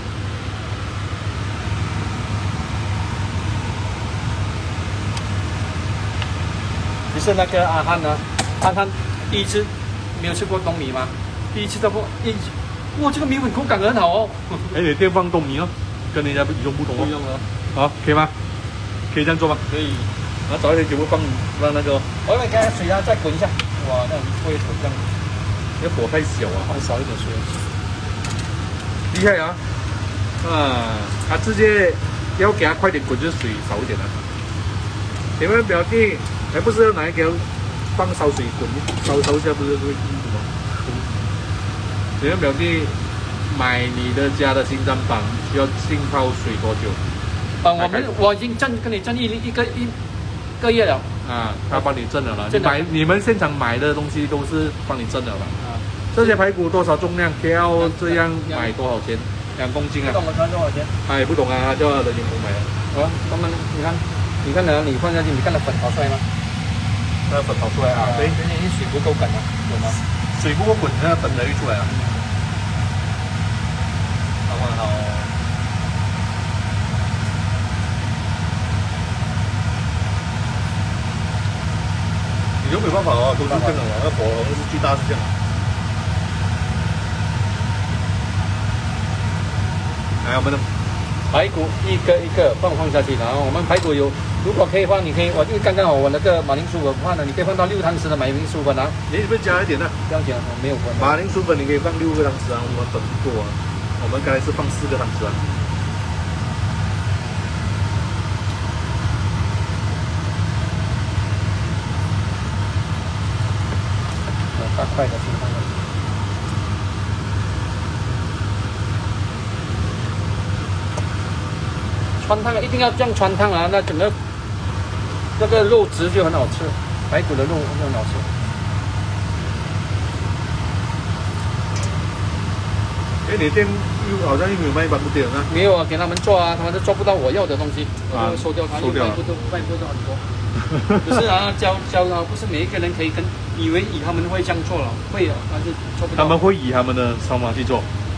你是那个阿汉呢？阿汉第一次没有吃过冬米吗？第一次到过，哇，这个米粉口感很好哦。 你店放冬米哦，跟人家与众不同哦。 不用了。 好，可以吗？可以这样做吗？ 可以。 早一点就会放那个。 我们给水再滚一下。哇，那会这样。 那火太小啊， 放少一点水。 厉害啊！他直接要给他快点滚，就是水少一点了。你们表弟还不是要拿一个放烧水滚，烧一下不是会什么？你们表弟买你的家的新砧板需要浸泡水多久？ 我已经跟你蒸一个月了。 他帮你蒸了啦。你们现场买的东西都是帮你蒸了啦。这些排骨多少重量？要这样买多少钱？2公斤啊？ 不懂我穿多少钱？ 也不懂啊，叫他的员工买的。 他们你看你看你放下去，你看那粉好帅吗？ 那个粉跑出来啊，对， 有点水不够滚啊，有吗？ 水不够滚，那个粉才会出来啊。 好不好？ 你就没办法哦，都是这样的嘛，那火候是最大是这样。来，我们的排骨一个一个放下去，然后我们排骨有，如果可以放，你可以，我就刚刚好我那个马铃薯粉放了，你可以放到6汤匙的马铃薯粉啊， 你是不是加一点呢？ 这样讲我没有分。 马铃薯粉你可以放6个汤匙啊，我们粉不多啊，我们刚才是放4个汤匙啊。 大块的情况下。穿烫一定要这样穿烫啊，那整个那个肉质就很好吃，排骨的肉就很好吃。 哎，你店好像又没有卖巴布点啊？ 没有啊，给他们做啊，他们都做不到我要的东西，我就收掉它， 收掉了卖不都很多。不是啊，教啊，不是每一个人可以以为他们会这样做了，会啊，但是做不到。 他们会以他们的方法去做。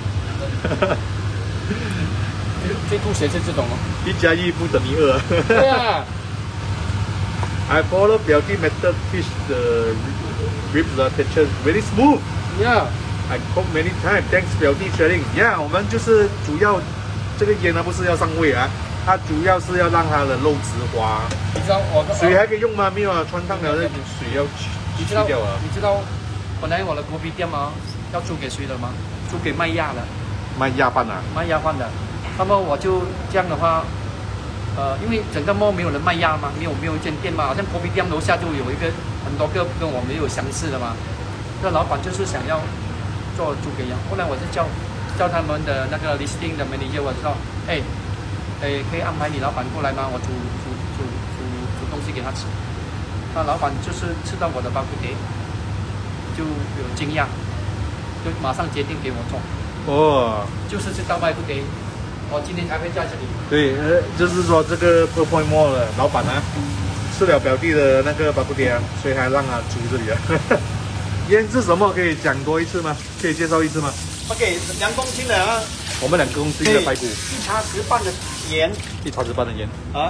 最吐血是这种哦。 1+1不等于2。 对啊。 I follow 表弟 method fish the ribs texture very smooth. Yeah. I cook many times. Thanks 表弟 sharing. Yeah， 我们就是主要这个腌呢不是要上味啊，它主要是要让它的肉质滑。 你知道水还可以用吗？没有啊，穿烫了那水要去掉啊。 你知道本来我的锅皮店嘛要租给谁的吗？租给卖鸭的。 卖鸭饭啊？ 卖鸭饭的。那么我就这样的话，因为整个mall没有人卖鸭嘛，没有一间店嘛，好像锅皮店楼下就有一个很多个跟我没有相似的嘛。那老板就是想要做猪给鸭，后来我就叫他们的那个 listing 的 manager， 我说，可以安排你老板过来吗？我煮东西给他吃。那老板就是吃到我的巴布碟，就有惊讶，就马上决定给我做。 哦， 就是这道巴布碟。我今天才会在这里。 对，就是说这个 Per Point Mall 的老板啊，吃了表弟的那个巴布碟啊，所以还让他租这里啊。腌是什么？可以讲多一次吗？可以介绍一次吗 ？OK， 2公斤的啊。 我们2公斤的排骨。 1茶匙半的盐。 1茶匙半的盐。 啊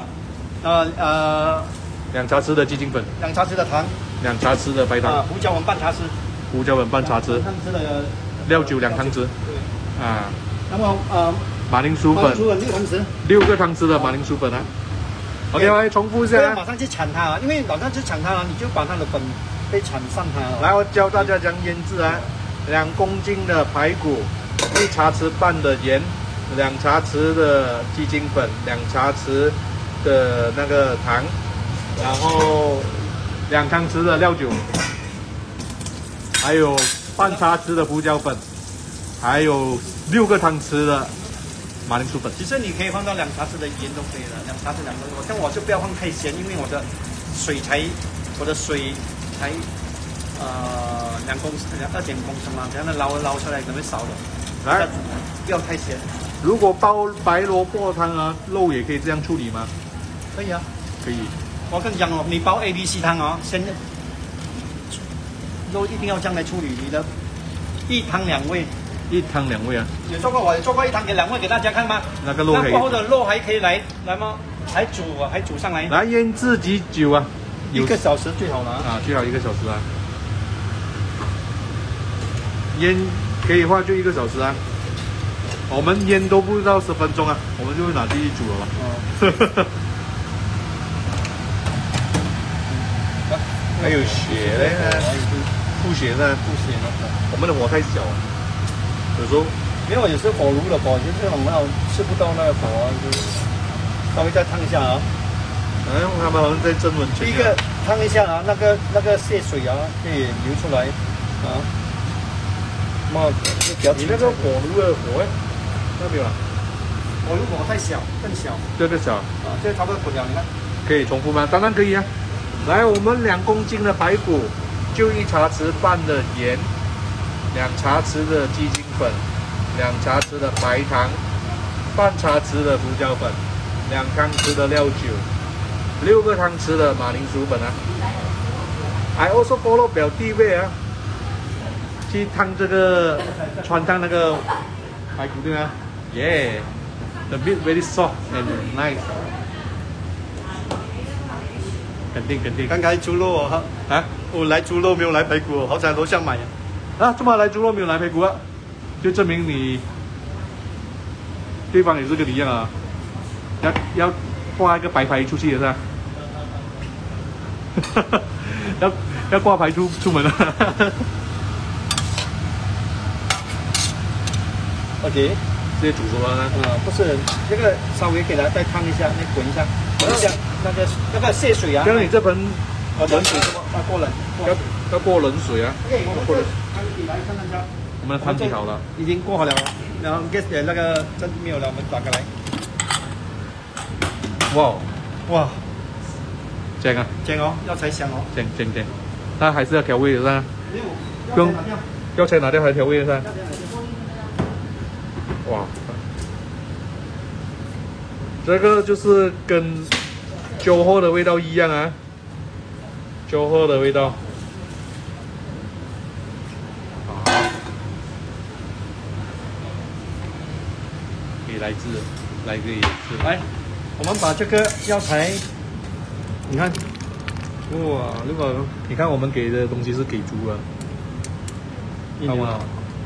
，2茶匙的鸡精粉。 2茶匙的糖。 2茶匙的白糖。 胡椒粉半茶匙。 胡椒粉半茶匙。料酒2汤匙。 对。 啊。 那么马铃薯粉 6汤匙 ，6个汤匙的马铃薯粉啊。OK， 来重复一下。 马上去铲它啊，因为马上去铲它啊，你就把它的粉被铲上它了。 来，我教大家讲腌制啊，2公斤的排骨，1茶匙半的盐，2茶匙的鸡精粉，2茶匙的那个糖，然后2汤匙的料酒，还有半茶匙的胡椒粉，还有6个汤匙的马铃薯粉。 其实你可以放到2茶匙的盐都可以了，2茶匙2公斤。像我就不要放太咸，因为我的水才2公升，2.5公升嘛，这样的捞出来可能会少的。来，不要太咸。 如果煲白萝卜汤啊，肉也可以这样处理吗？ 可以啊， 可以。 我跟你讲哦，你煲 ABC 汤哦，先肉一定要这样来处理，你的1汤2味。 1汤2味啊！ 有做过，我有做过1汤给2味给大家看吗？ 那个肉可以。 那过后的肉还可以来吗？还煮上来。 来腌制几久啊 ？1个小时最好了啊，最好1个小时啊。腌可以话就1个小时啊。我们腌都不到10分钟啊，我们就会拿进去煮了嘛。还有血嘞，吐血呢？ 吐血呢？ 我们的火太小啊。有时候没有，有时候火炉的火就是我们吃不到那个火啊，就稍微再烫一下啊。 他们好像在蒸温泉。 第一个烫一下啊，那个泄水啊可以流出来啊。 你那个火炉的火那边啊？ 火炉火太小，更小。 这个小啊，这差不多滚了，你看。 可以重复吗？当然可以啊。来，我们2公斤的排骨，就1茶匙半的盐。2茶匙的鸡精粉，2茶匙的白糖，半茶匙的胡椒粉，2汤匙的料酒，6个汤匙的马铃薯粉啊。 I also follow 表弟位啊，去烫这个穿烫那个排骨对吗 ？Yeah，the meat very soft and nice。肯定肯定。 刚才猪肉哦， 啊， 我来猪肉没有来排骨哦，好在楼下买啊，这么来猪肉没有来排骨啊，就证明你对方也是跟你一样啊，要挂一个白牌出去的是吧？要挂牌出门了。 OK， 这些煮熟了呢？ 不是，这个稍微给它再烫一下，那滚一下，滚一下，那个泄水啊。 刚刚你这盆冷水什么？过冷， 要过冷水啊。 OK，我们来看看它。 我们的汤底好了， 已经过好了，然后 gas 的那个针没有了，我们打开来。 哇哇， 正啊， 正哦，药材香哦。 正，它还是要调味的是吧？ 不用， 药材拿掉还调味的是吧？哇，这个就是跟酒后的味道一样啊，酒后的味道。可以来自也是。 来，我们把这个药材，你看，哇，如果你看我们给的东西是给猪啊，看吗？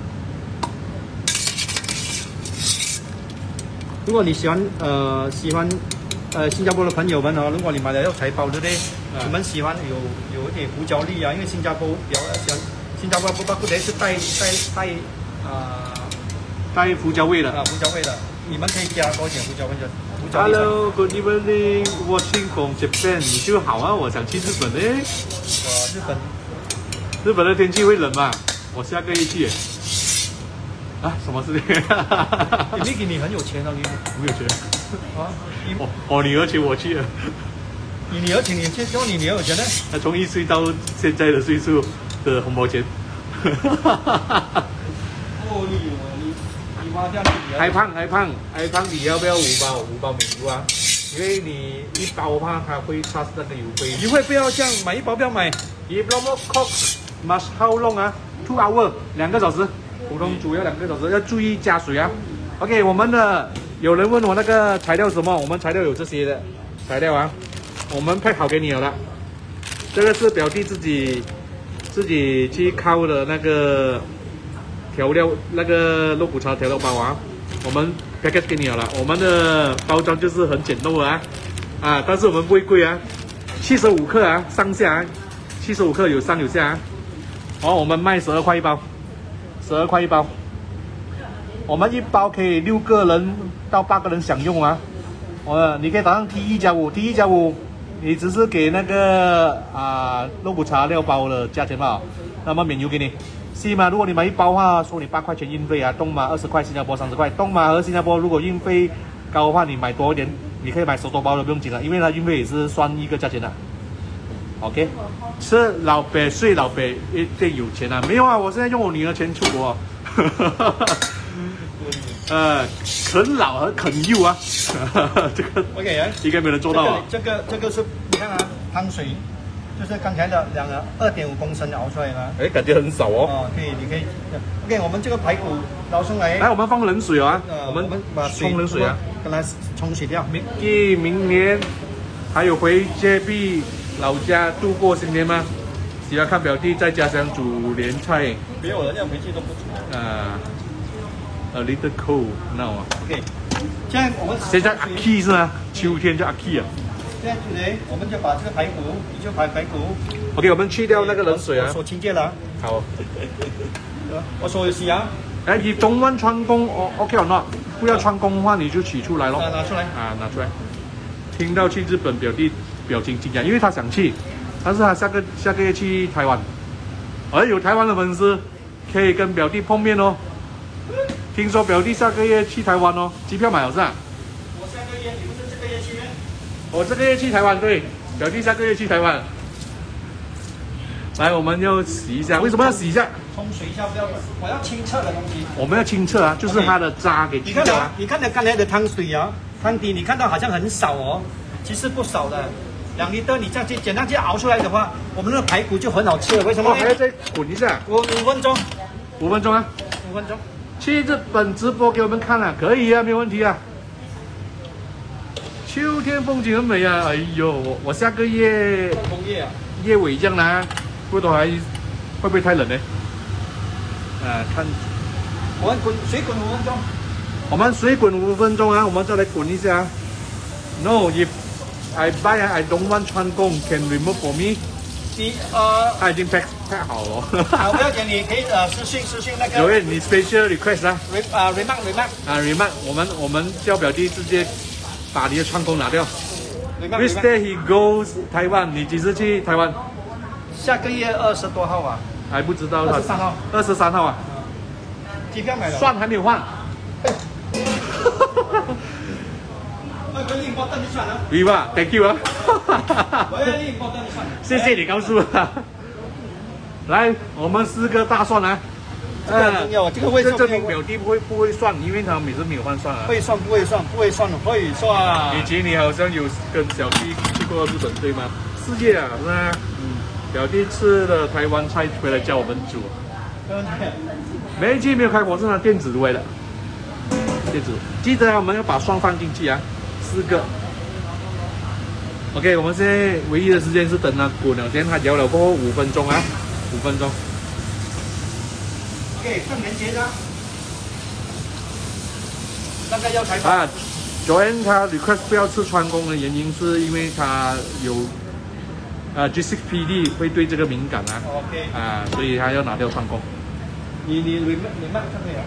如果你喜欢新加坡的朋友们哦，如果你买了药材包，对不对？你们喜欢有一点胡椒粒啊，因为新加坡比较喜欢，新加坡不得是带胡椒味的胡椒味的，你们可以加多一点胡椒味的。 Hello, good evening, watching from Japan。你就好啊，我想去日本嘞。日本的天气会冷吗？我下个月去。啊，什么事情 ？Vicky， 你很有钱啊，你我有钱啊？ 我女儿请我去了。 你女儿请你去，就你女儿有钱呢？ 她从1岁到现在的岁数的红包钱。 哦，你花掉你还胖，你要不要5包美油啊？因为你1包的话，它会差那个油费。 你会不要这样买1包不要买 ？If normal cook must how long 啊？2 hour， 2个小时。普通煮要2个小时，要注意加水啊。OK， 我们的有人问我那个材料什么，我们材料有这些的材料啊，我们配好给你了的。这个是表弟自己去烤的那个调料，那个肉骨茶调料包啊，我们 package 给你了。我们的包装就是很简陋啊，但是我们不会贵啊，75克啊，上下啊，75克有上有下啊。我们卖12块1包。12块1包，我们1包可以6个人到8个人享用啊。你可以打上 T1+5，你只是给那个肉骨茶料包的价钱吧，那么免邮给你。是吗？如果你买1包的话，收你8块钱运费啊，东马20块，新加坡30块。东马和新加坡如果运费高的话，你买多一点，你可以买手多包的不用紧了，因为它运费也是算一个价钱的。OK， 吃老北睡老北一定有钱啊！没有啊，我现在用我女儿钱出国，啃老和啃幼啊，这个 OK 啊， 应该没人做到啊。 这个是你看啊，汤水就是刚才的2.5公升熬出来的。 哎，感觉很少哦。 可以，你可以。OK， 我们这个排骨捞上来。 来，我们放冷水啊， 我们把冲冷水啊， 跟它冲洗掉。 明年还有回 JB 老家度过新年吗？喜欢看表弟在家乡煮年菜。 没有人要回去都不煮。 A little cold now 啊。 OK， 现在阿 K 是吗？秋天叫阿 K 啊。 现在呢，我们就把这个排骨，你就排骨。 OK， 我们去掉那个冷水啊。 我手清洁了。 好。 我手有洗啊。 哎，你中温穿工 OK or not？ 不要穿工的话，你就取出来咯。 拿出来。 拿出来。听到去日本，表弟表情惊讶，因为他想去，但是他下个月去台湾，有台湾的粉丝可以跟表弟碰面哦。听说表弟下个月去台湾哦，机票买好是吧？ 我下个月，你不是这个月去吗？ 我这个月去台湾，对，表弟下个月去台湾。来，我们要洗一下，为什么要洗一下？ 冲水一下，不要，我要清澈的东西。 我们要清澈啊，就是它的渣给去掉啊。 你看到刚才的汤水啊，汤底你看到好像很少哦，其实不少的。 2厘米，你这样去简单去熬出来的话，我们的排骨就很好吃了。为什么？ 还要再滚一下 5分钟 ，5分钟啊！ ，5分钟。 去日本直播给我们看啊，可以啊，没有问题啊。秋天风景很美啊！哎呦，我下个月工业啊， 月尾这样啦，不懂还会不会太冷呢？看我们水滚5分钟。 我们水滚5分钟啊，我们再来滚一下。No, if I buy, I don't want 川贡 can remove for me. 他已经 pack 好了。 好，不要紧，你可以私信那个。 有位你 special request 啊 remark。 我们叫表弟直接把你的川贡拿掉。Which remark。 day he goes Taiwan？ 你几时去台湾？ 下个月20多号啊。 还不知道。 23号。 23号啊。 机票买了。 蒜还没有换。Viva, thank you 啊！谢谢你告诉我。来，我们4个大蒜啊！ 这个很重要，这个会算。 这证明表弟不会算，因为他每次没有换算啊。 会算。 以前你好像有跟小弟去过日本对吗？4月啊，是吧？表弟吃了台湾菜回来教我们煮。每一期没有开火是拿电子炉的。电子，记得我们要把蒜放进去啊，4个。OK， 我们现在唯一的时间是等它滚了，先它摇了过后5分钟啊，5分钟。 OK， 上连接的。那个要采访。 啊，Joanne 他 request 不要吃川贡的原因是因为他有G6PD 会对这个敏感啊。 OK。 所以他要拿掉川贡。 你慢看可以了。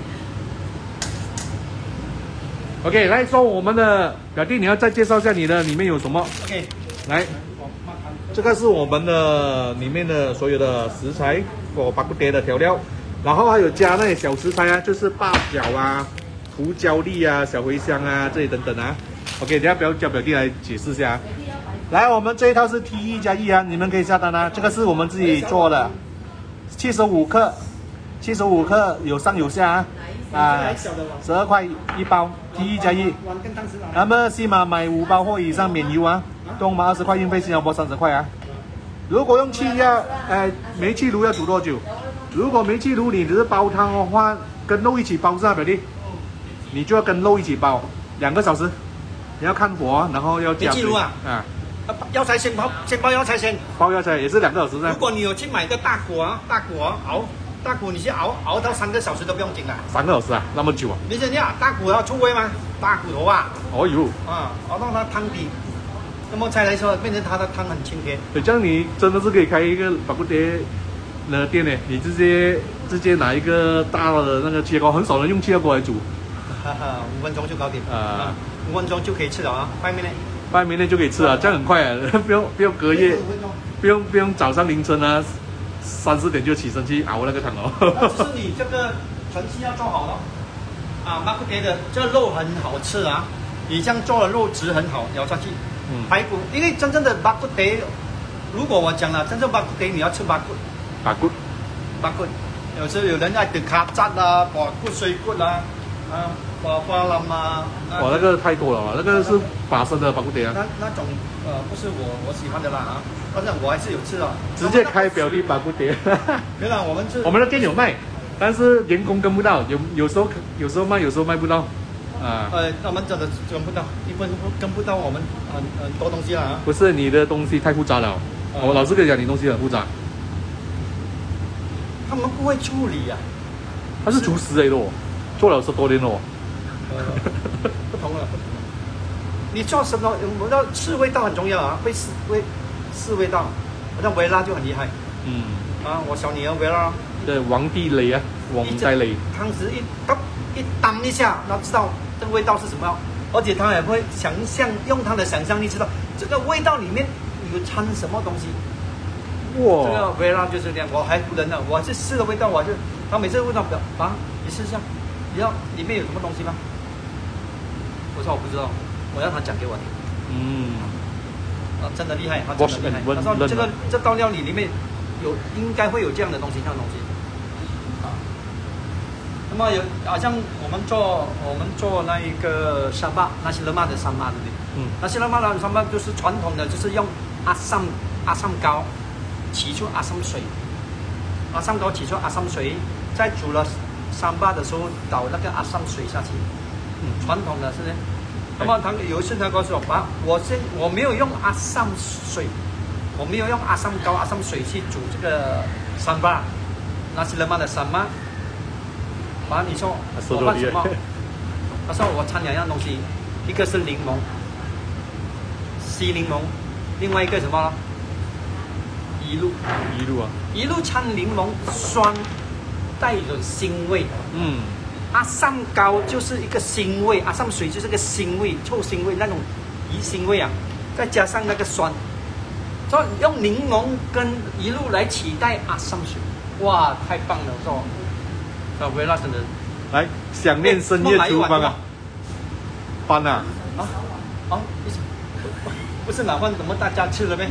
OK， 来说我们的表弟，你要再介绍一下你的里面有什么 ？OK， 来，这个是我们的里面的所有的食材，巴布爹的调料，然后还有加那些小食材啊，就是八角啊、胡椒粒啊、小茴香啊这些等等啊。OK， 等下叫表弟来解释一下。来，我们这一套是 T1+1啊，你们可以下单啊。这个是我们自己做的，75克有上有下啊，12块1包 T1+1。那么起码买5包或以上免邮啊，东马20块运费，新加坡30块啊。如果用煤气炉要煮多久？如果煤气炉你只是煲汤的话，跟肉一起煲是吧，表弟？你就要跟肉一起煲2个小时，你要看火，然后要加水。煤气炉药材先包药材先。 包药材也是2个小时噻。 如果你有去买个大骨熬。大骨你去熬到3个小时都不用紧了。 3个小时啊，那么久啊？ 你想想，大骨要出味吗？大骨头啊。 哦哟。 熬到它汤底，那么再来说，变成它的汤很清甜。 这样你真的是可以开一个巴布爹的店呢。你直接拿一个大的那个切糕，很少人用切糕来煮。 5分钟就搞定。5分钟就可以吃了啊，5 minutes 就可以吃了，这样很快啊，不用隔夜，不用早上凌晨啊。3、4点就起身去熬那个汤哦。 只是你这个程序要做好了。巴布爹的这个肉很好吃啊，你这样做的肉质很好，咬下去。排骨，因为真正的巴布爹，如果我讲了，真正巴布爹你要吃巴骨。有时候有人爱吃卡扎啊，把骨髓骨啊，把花腩啊。 哇，那个太多了，那个是巴生的巴布爹啊。 那种不是我喜欢的啦啊。但是我还是有吃啊， 直接开表弟巴布爹。 没啦，我们的店有卖，但是员工跟不到，有时候卖，有时候卖不到。 我们真的跟不到，一般跟不到我们很多东西啦。 不是你的东西太复杂了，我老实跟你讲，你东西很复杂。 他们不会处理呀。 他是厨师来的哦，做了10多年了哦。 不同了。你做什么？我要试味道很重要啊，会试味道，好像维拉就很厉害。我小女儿维拉。对， 王地雷啊，王地雷。 汤匙一当一下，然后知道这个味道是什么，而且他也会用他的想象力知道这个味道里面有掺什么东西。哇！这个维拉就是这样，我还不能呢，我是试了味道，他每次味道你试一下，你要里面有什么东西吗？我说我不知道，我要他讲给我听。真的厉害，他真的厉害。他说这道料理里面应该会有这样的东西，那么好像我们做那一个沙巴，那些勒玛的沙巴，对不对？ 那西兰花的三巴就是传统的，就是用阿萨膏起出阿萨水，阿萨膏起出阿萨水，在煮了三巴的时候倒那个阿萨水下去，传统的是不是？那么他有一次他告诉我，我没有用阿萨水，我没有用阿萨膏、阿萨水去煮这个三巴，那西兰花的三巴。你说我换什么？他说我掺2样东西，一个是柠檬，西柠檬，另外一个什么？一路啊， 一路掺柠檬，酸，带有腥味。阿萨膏就是一个腥味，阿萨水就是个腥味，臭腥味那种鱼腥味啊，再加上那个酸，所以用柠檬跟一路来取代阿萨水，哇，太棒了！我说。维拉真的来想念深夜厨房啊！饭啊！ 不是拿饭，怎么大家吃了呗？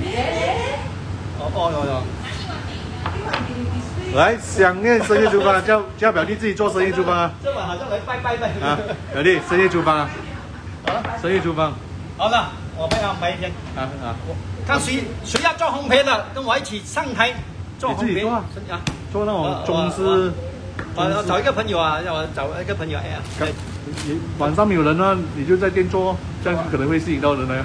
来想念深夜厨房，叫表弟自己做深夜厨房啊！ 这碗好像来拜拜的啊！表弟，深夜厨房啊！深夜厨房。 好了，我们要买一天看谁要做烘焙的，跟我一起上台做烘焙啊！做那种中式。 找一个朋友啊，让我找一个朋友哎呀。 晚上没有人呢，你就在店做，这样可能会吸引到人来。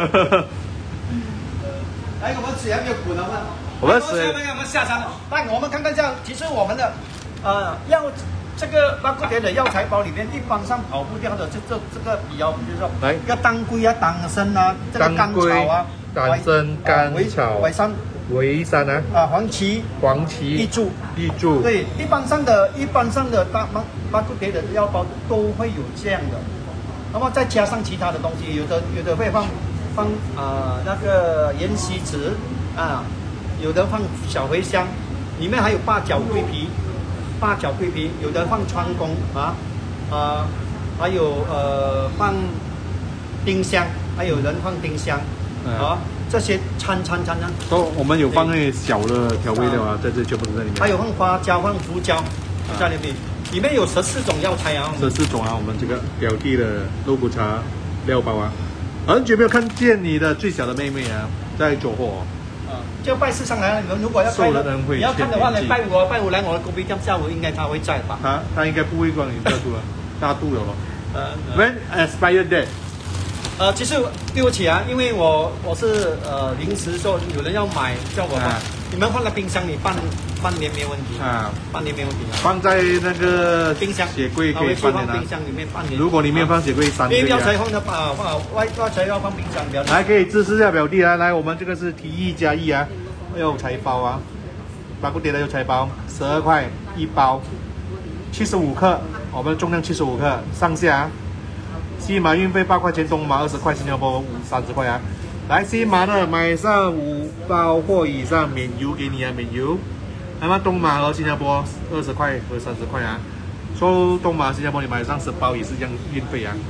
来，我们水还没有滚了吗？ 我们水， 我们下山了。来，我们看看这样，其实我们的这个巴古蝶的药材包里面，一般上跑不掉的，这个比较，比如说，来，一个当归啊、党参啊，这个甘草啊， 党参、甘草、维山啊，黄芪、益柱，对，一般上的巴古蝶的药包都会有这样的，那么再加上其他的东西，有的会放那个芫荽子啊，有的放小茴香，里面还有八角桂皮，有的放川芎啊，还有放丁香，还有人放丁香啊。这些掺， 都我们有放那小的调味料啊，在这全部都在里面。 还有放花椒、放胡椒在里面，里面有14种药材啊。 14种啊，我们这个表弟的肉骨茶料包啊，很久没有看见你的最小的妹妹啊，在走货。 就拜四上来了，你们如果要看的，你要看的话呢，拜五来我的隔壁店，下午应该他会在吧？ 他应该不会帮你大肚了，大肚了咯。When expired date？ 其实对不起啊，因为我是临时说有人要买，叫我买，你们放在冰箱里半年没问题啊，半年没问题啊。 放在那个冰箱雪柜可以放在冰箱里面半年。 如果里面放雪柜3个月。 药材放的药材要放冰箱，不要。 来，可以支持一下表弟啊！来，我们这个是T1+1啊，药材包啊，巴古蝶的药材包，12块一包，75克，我们重量75克，上下啊。西马运费8块钱，东马20块，新加坡30块啊！来，西马的买上5包或以上免邮给你啊，免邮。那么东马和新加坡20块和30块啊，说东马新加坡你买上10包也是这样运费啊，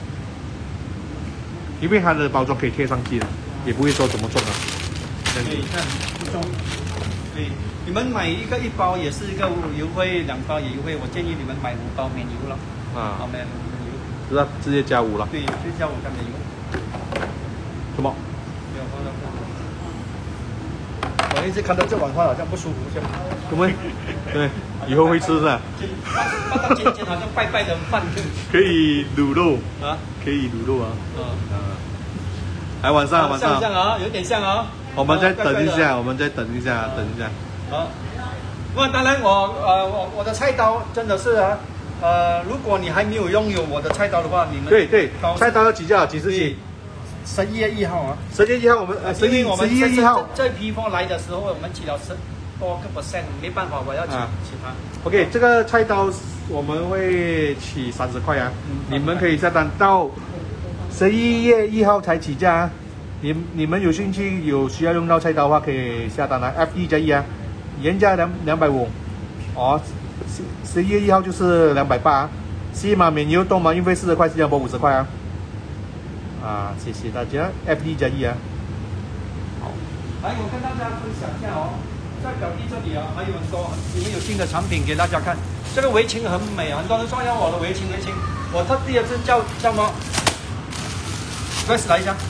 因为它的包装可以贴上去的，也不会说怎么重啊。 对，看不重。对，你们买一包也是一个邮费，2包也邮费，我建议你们买5包免邮了。好，免邮。 是啊，直接加5了。 对，直接加5加免邮。 什么？ 没有放到。我一直看到这碗饭好像不舒服，这样。 怎么？对，以后会吃是吧？ 放到尖尖，好像拜拜的饭。 可以卤肉啊， 可以卤肉啊。来，晚上。 像啊，有点像啊。 我们再等一下，等一下。 好。那当然，我的菜刀真的是啊。如果你还没有拥有我的菜刀的话，你们对，菜刀要几时起 ？11月1号啊 ！11月1号我们因为我们 11月1号这批货来的时候，我们起了10多个%，没办法，我要起它。 OK， 这个菜刀我们会起30块啊，你们可以下单到11月1号才起价啊。你们有兴趣有需要用到菜刀的话，可以下单啊 ，F1+1啊，原价250哦。11月1号就是280啊，西马免邮，东马运费40块，新加坡50块啊。谢谢大家 ，F1+1啊。 好，来我跟大家分享一下哦，在表弟这里啊，还有很多里面有新的产品给大家看。这个围裙很美，很多人说要我的围裙，我特地是叫什么？ ，Grace 来一下。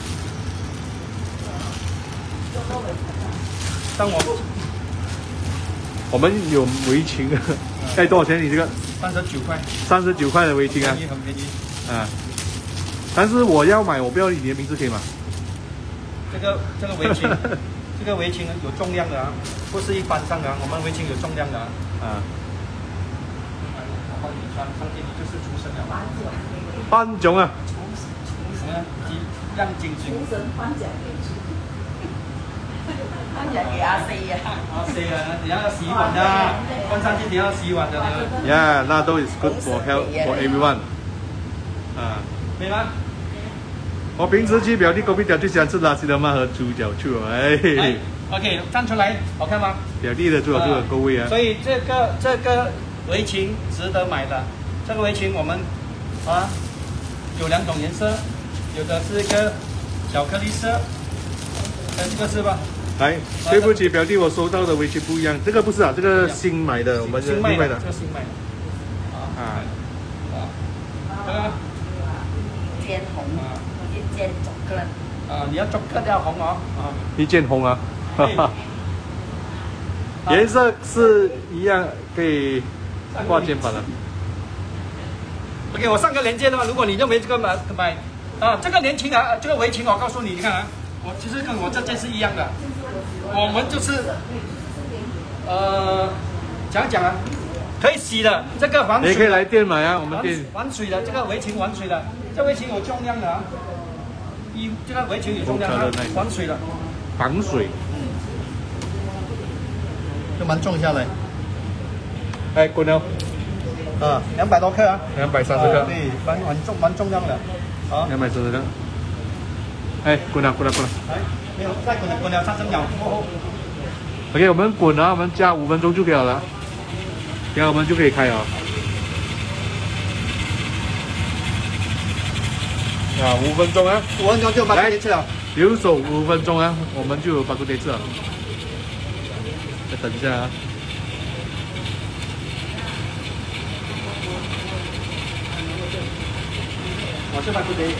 当我们有围裙，该多少钱？你这个 39块 ，39块的围巾啊， 很便宜。 啊！但是我要买，我不要你的名字可以吗？ 这个围巾，这个围巾有重量的啊，不是一般上的啊，我们围巾有重量的啊。 啊， 我帮你穿上去，你就是出生了。 班种啊！ 让精神。 厨神颁奖给出，颁奖给阿 C 呀。 阿 C 啊，你要洗碗的，穿上去你要洗碗的。 Yeah， 那都 is good for health for everyone。啊， 美吗？ 我平时去表弟隔壁家最喜欢吃拉西德曼和猪脚醋，哎。 OK， 站出来，好看吗？ 表弟的猪脚醋很够味啊。 所以这个围裙值得买的。这个围裙我们啊有2种颜色。有的是一个巧克力色，这个是吧？ 来，对不起，表弟，我收到的围裙不一样，这个不是啊，这个新买的，我们新买的， 的， 这个新买的。 啊， 这个煎红，一煎巧克力。 你要巧克力要红哦。 一件红啊，哈哈。颜色是一样，可以挂键盘了。 OK， 我上个链接的话，如果你认为这个买这个年轻啊，这个围裙我告诉你，你看啊，我其实跟我这件是一样的，我们就是讲讲啊，可以洗的，这个防水， 你可以来店买啊，我们店防水的，这个围裙防水的，这围裙有重量的啊，这个围裙有重量的，防水的， 防水， 就蛮重下来， 哎，滚了 ，200多克啊 ，230克， 对，蛮重量的，啊 ，230克，哎，滚了，滚了，滚了， 来，没有，再滚了30秒过后。 OK， 我们滚了，我们加5分钟就可以了，然后我们就可以开了。啊，5分钟啊 ，5分钟就把它吃了。 留守5分钟啊，我们就有巴古碟吃了。再等一下啊。 我是巴古碟。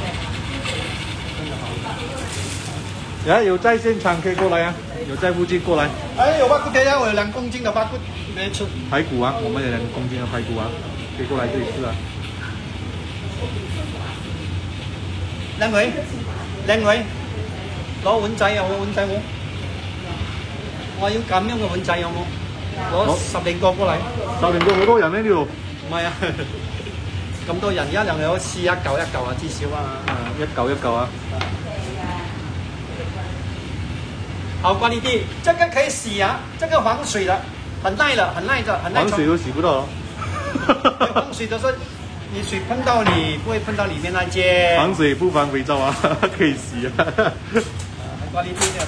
有在现场可以过来啊，有在附近过来。 哎，有巴古碟啊，我有2公斤的巴古碟吃。 排骨啊，我们有2公斤的排骨啊，可以过来这里吃啊。 靚女，攞碗仔啊！我碗仔我要咁樣嘅碗仔有冇？攞10零個過嚟。 10零個好多人呢呢度。 唔係啊，咁多人一樣有試一嚿啊，至少啊。 一嚿啊。 好關呢啲，這個可以洗啊，這個防水的，很耐的。 防水都洗不到。 防水都是。你水碰到你，不会碰到里面那件。 防水不防肥皂啊，可以洗啊。 很挂力这样。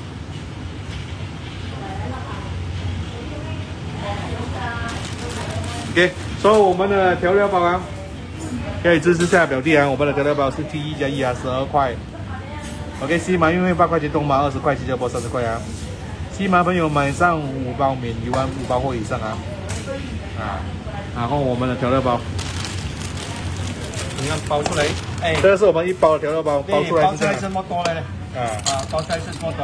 OK， 所以我们的调料包啊，可以支持下表弟啊。我们的调料包是T1加1啊，12块。OK， 西马因为8块钱东马20块，新加坡30块啊。西马朋友买上5包免邮安5包或以上啊。然后我们的调料包。 你看包出来，哎， 这个是我们1包的调料包，包出来是这么多嘞，包出来是这么多，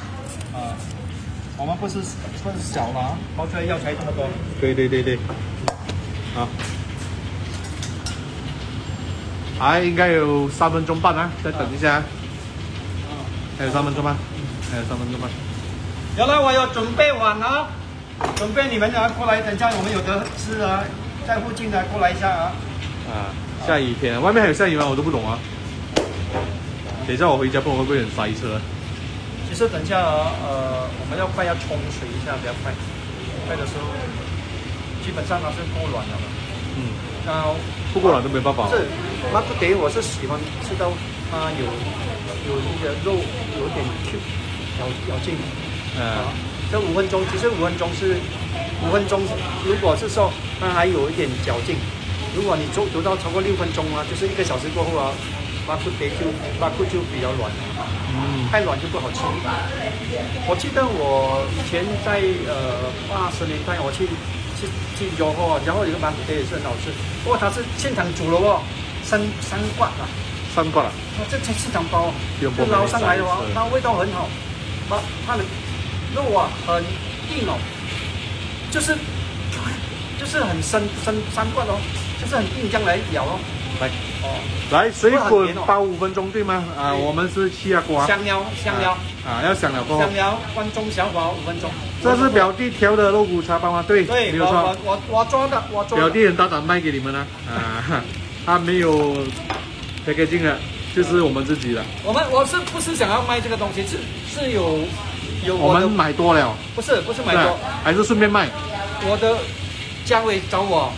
我们不是小了，包出来药材这么多。 对，还应该有3分钟半啊，再等一下，还有3分钟半， 有了，我有准备碗啊，准备你们啊过来，等下我们有得吃啊，在附近的过来一下啊。 下雨天，外面还有下雨吗？我都不懂啊。等一下我回家，不知道会不会很塞车。 其实等一下我们快要冲水一下，比较快。快的时候，基本上它是够软了。 不够软都没办法。 是，马古碟我是喜欢吃到它有一个肉有点 Q 咬劲。这5分钟，其实5分钟，如果是说它还有一点嚼劲。如果你读到超过6分钟啊，就是1个小时过后啊，巴古就比较软，太软就不好吃。我记得我以前在80年代，我去柔佛，然后有个巴古碟也是很好吃，不过它是现场煮了哦，3罐啊三块啊， 这才市场包， 就就捞上来的话是， 它味道很好，它的肉啊很硬哦，就是很深三块哦，就是很硬这样来咬哦。 来哦， 来水滚会很黏哦包5分钟对吗？啊， 对我们是气压锅。 香料啊，要香了过后。 香料关中小火5分钟。 这是表弟调的肉骨茶包吗？对， 对， 没有错。 我做的，我做的。 表弟很大胆卖给你们了啊，他没有 packaging 的，就是我们自己的。 我是不是想要卖这个东西？是有我们买多了， 不是买多， 还是顺便卖。 我的家委找我，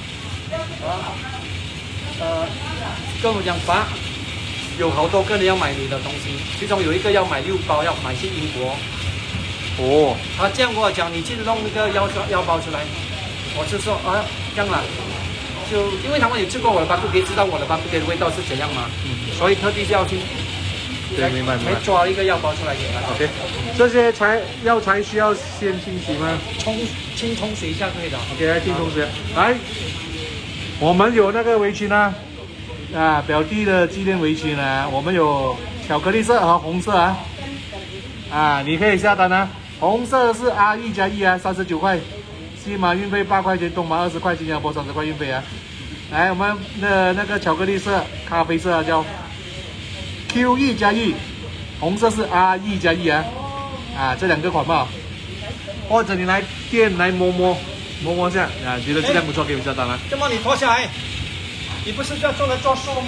跟我讲爸，有好多个人要买你的东西，其中有一个要买6包，要买去英国。 哦， 他这样跟我讲，你去弄那个腰包出来，我就说啊，这样啦，就因为他们有吃过我的巴布给，知道我的巴布给的味道是怎样嘛，所以特地是要去， 对，明白。 才抓了一个腰包出来给他。 OK， 这些药材需要先清洗吗？ 轻冲洗一下可以的。 OK， 来轻冲洗。来，我们有那个围裙啊，表弟的纪念围裙啊，我们有巧克力色和红色啊，你可以下单啊。红色是 R1+1啊，39块，西马运费8块钱，东马20块，新加坡30块运费啊。来，我们的那个巧克力色、咖啡色叫 Q1+1，红色是 R1+1啊，这2个款吧。或者你来店来摸一下啊，觉得质量不错，给我们下单了。 这么你脱下来，你不是要做来做寿吗？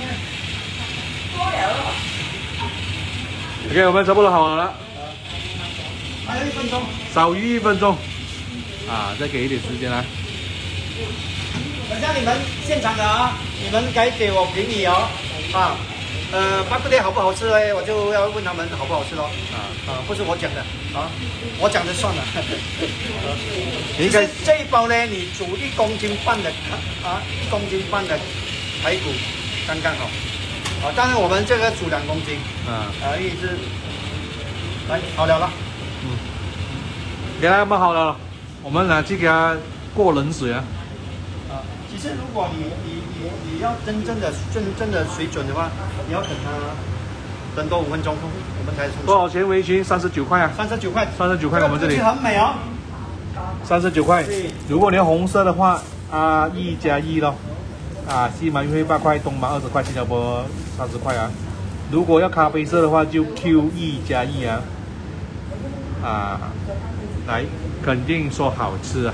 OK， 我们差不多好了。 还有1分钟， 少于1分钟，再给一点时间啦。 等下你们现场的啊，你们该给我评语哦，巴布爹好不好吃嘞？我就要问他们好不好吃咯。不是我讲的啊，我讲的算了。应该这一包呢，你煮1公斤半的1公斤半的排骨刚刚好。当然我们这个煮2公斤，意思来好了了。 给他们好了，我们拿去给他过冷水啊。 其实如果你要真正的水准的话，你要等多5分钟，我们才多少钱围裙？39块啊。 39块。 39块，我们这里。 很美哦。 39块。如果你要红色的话，R1+1咯。西马运费8块，东马20块，新加坡30块啊。如果要咖啡色的话，就 Q1+1啊。来，肯定说好吃啊！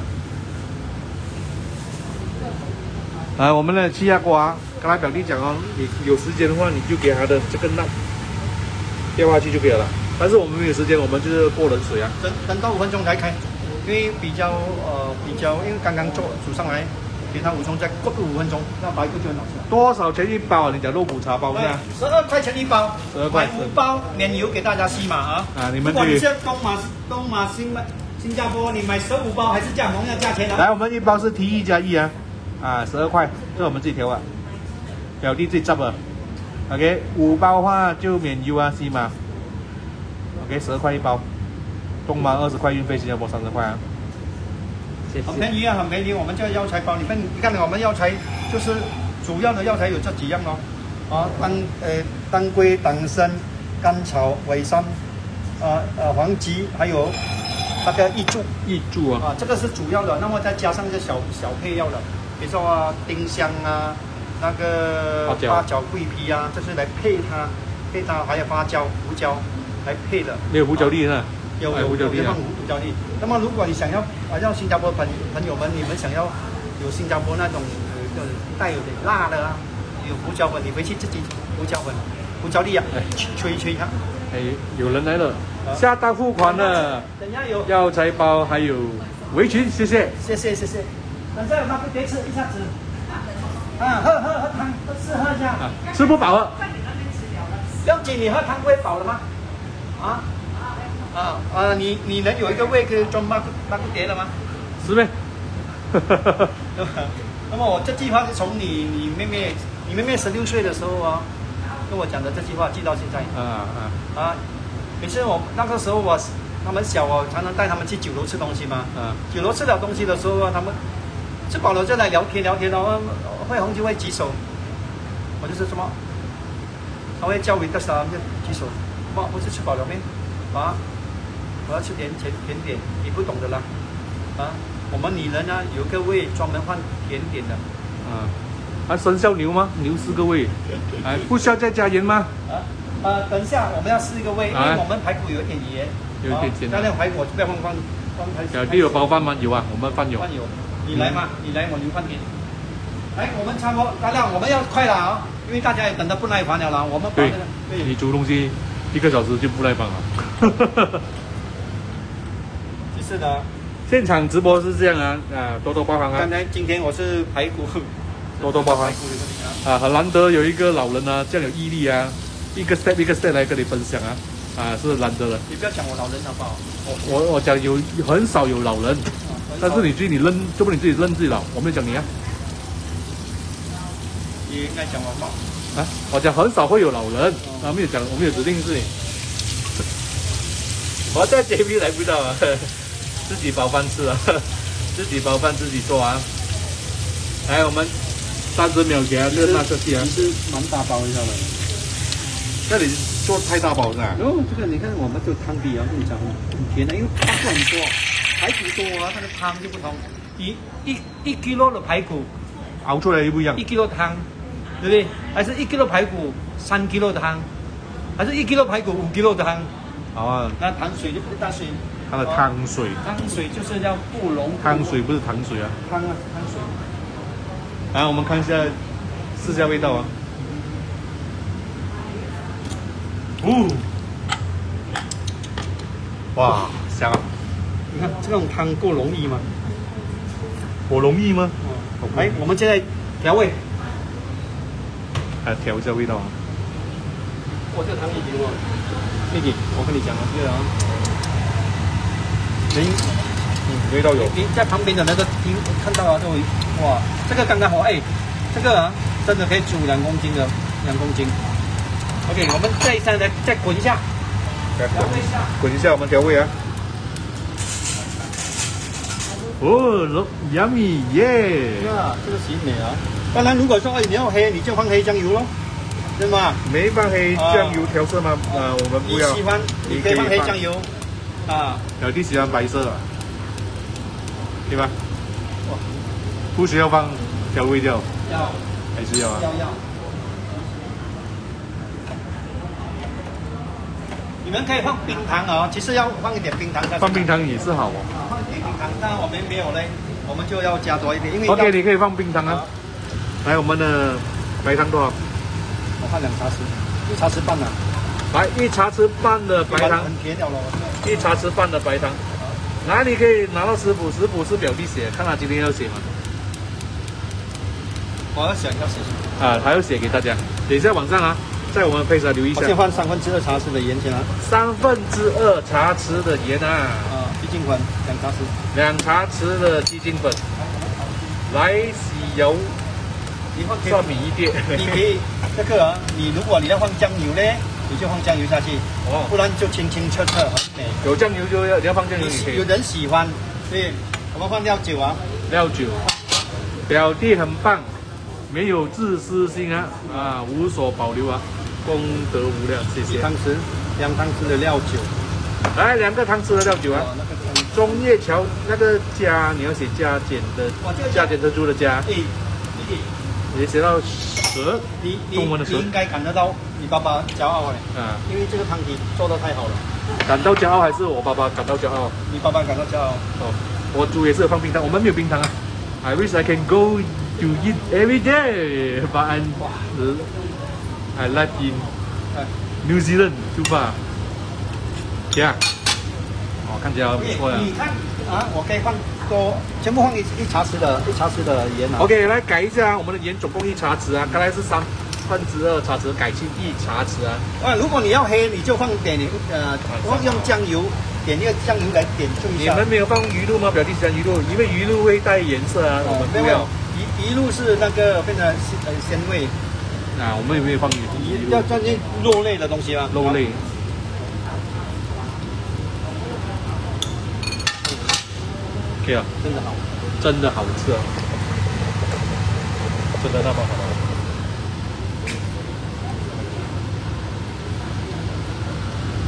我们的气压锅刚才表弟讲哦，你有时间的话，你就给它的这个钠掉下去就可以了。但是我们没有时间，我们就是过冷水啊。 等到5分钟才开，因为比较，因为刚刚煮上来，给它5分钟再过5分钟，那白骨就很好吃。 多少钱1包？你讲肉骨茶包是吧 ？12块钱1包 ，12块 ，5包免邮给大家西马你们如果你是东马新加坡，你买15包还是同样价钱来，我们1包是 T1+1 12块，这我们自己调啊，表弟自己执啊。OK， 5包的话就免邮西马。OK， 12块1包，东马20块运费，新加坡30块谢谢。 很便宜很便宜。我们这个药材包里面，你看我们药材就是主要的药材有这几样咯，当归、党参、甘草、尾参，黄芪，还有那个益柱这个是主要的。那么再加上一些小配料的，比如说丁香那个八角、桂皮这是来配它，还有花椒、胡椒来配的。 没有胡椒粒呢？ 有胡椒粒。那么如果你想要新加坡朋友们，你们想要有新加坡那种带有点辣的有胡椒粉，你回去自己胡椒粒吹它。 有人来了，下单付款了。 等下有药材包还有围裙，谢谢。 等下有那个别吃一下子。喝汤，喝一下。 吃不饱了。 不要紧，你喝汤不会饱了吗？你能有一个胃可以装巴布碟了吗？ 是呗。 那么我这句话是从你妹妹16岁的时候跟我讲的这句话记到现在。每次我那个时候他们小常常带他们去酒楼吃东西嘛。酒楼吃了东西的时候他们吃饱了就来聊天会红就会举手。我就是什么他会叫你的啥就举手，妈，我是吃饱了没？啊，我要吃点点，你不懂的啦，啊，我们女人呢有个胃专门换甜点的， 生肖牛吗？牛4个胃，不需要再加盐吗？ 等一下我们要试一个胃，因为我们排骨有一点盐， 有一点咸。 那排骨我就不要放小弟有包饭吗？有啊，我们饭有。 饭有，你来嘛，你来我留饭给你。来，我们差不多，大家我们要快了啊，因为大家也等得不耐烦了啦。我们把对，你煮东西1个小时就不耐烦了。 就是的， 现场直播是这样啊，多多包涵啊。 刚才今天我是排骨， 多多包涵很难得有一个老人啊，这样有毅力啊，一个 step 来跟你分享啊，是难得的。 你不要讲我老人好不好？ 我讲有很少有老人，但是你认，就不你自己认自己老，我没有讲你啊。 你应该讲我吧。 我讲很少会有老人，没有讲，我没有指定是你。我在 JB 来不到啊，自己包饭吃啊，自己包饭自己做啊。来，我们30秒给他热那个气啊。 其实蛮大包一下的。 那你做太大包是吧？ 这个你看我们这个汤底啊，跟你讲很甜的，因为汤很多，排骨多啊，它的汤就不同。一 kg 的排骨熬出来又不一样。 1 kg 汤，对不对？还是1 kg 排骨3 kg 的汤，还是1 kg 排骨5 kg 的汤？那糖水就不是大水。 它的汤水。 汤水就是要不溶。 汤水不是糖水啊。 汤水。 来，我们看一下，试下味道啊。哇，香啊！ 你看这种汤够容易吗？ 我容易吗？ 来，我们现在调味。 调一下味道啊。 我这个汤已经了，妹姐，我跟你讲啊，这个啊， 味道有。 你在旁边的那个听看到啊，都哇，这个刚刚好，这个啊，真的可以煮2公斤的，2公斤。OK， 我们这一下来再滚一下，调味一下， 滚一下，我们调味啊。yummy 耶！ 这个洗美啊。当然，如果说你要黑，你就放黑酱油咯，对吗？ 没放黑酱油调色吗？我们不要。 你喜欢，你可以放黑酱油啊。 小弟喜欢白色的，对吧？不需要放调味料。 要。 还是要啊？ 要。你们可以放冰糖哦，其实要放一点冰糖。 放冰糖也是好哦。 放一点冰糖，但我们没有嘞，我们就要加多一点，因为。 OK， 你可以放冰糖啊。来，我们的白糖多少？ 我放2茶匙，1茶匙半啊。 来，1茶匙半的白糖。 很甜了咯。 1茶匙半的白糖。来，你可以拿到师傅是表弟写，看他今天要写吗？ 我要写。 还要写给大家，等一下晚上啊，在我们配上留一下。 我先放2/3茶匙的盐先啊。 2/3茶匙的盐啊。 鸡精粉2茶匙。 2茶匙的鸡精粉。来，洗油。 你放蒜米1碟。 你可以这个啊，如果你要放酱油呢，你就放酱油下去，不然就清清澈澈很美。 有酱油就要放酱油， 有人喜欢，对，我们放料酒啊。 料酒，表弟很棒，没有自私心啊，无所保留啊，功德无量，谢谢。 2汤匙的料酒， 来2个汤匙的料酒啊。中叶桥那个加你要写加减特殊的加。你写到蛇，中文的蛇。 你应该感得到你爸爸骄傲哎。因为这个汤底做得太好了。 感到骄傲还是我爸爸感到骄傲？ 你爸爸感到骄傲。 我煮也是有放冰糖，我们没有冰糖啊。I wish I can go to eat every day, but I live in New Zealand too far. Yeah. 看起来不错呀。 你看我可以放多，全部放1茶匙的盐啊。 OK， 来改一下，我们的盐总共1茶匙啊，刚才是2/3茶匙，改成1茶匙啊。 如果你要黑，你就放点用酱油，点那个酱油来点缀一下。 你们没有放鱼露吗？表弟喜欢鱼露，因为鱼露会带颜色啊。我们不要。 鱼露是那个变成鲜味。 我们有没有放鱼露？ 要专业肉类的东西吗？ 肉类。OK 啊， 真的好， 真的好吃啊，真的那么好。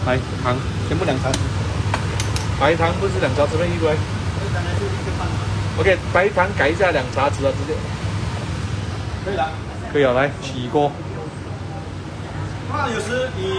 来糖， 全部2茶匙。 白糖不是2茶匙面一堆。 刚才是1个半。 OK， 白糖改一下2茶匙了，直接。 可以了。 可以了，来起锅。 那有时你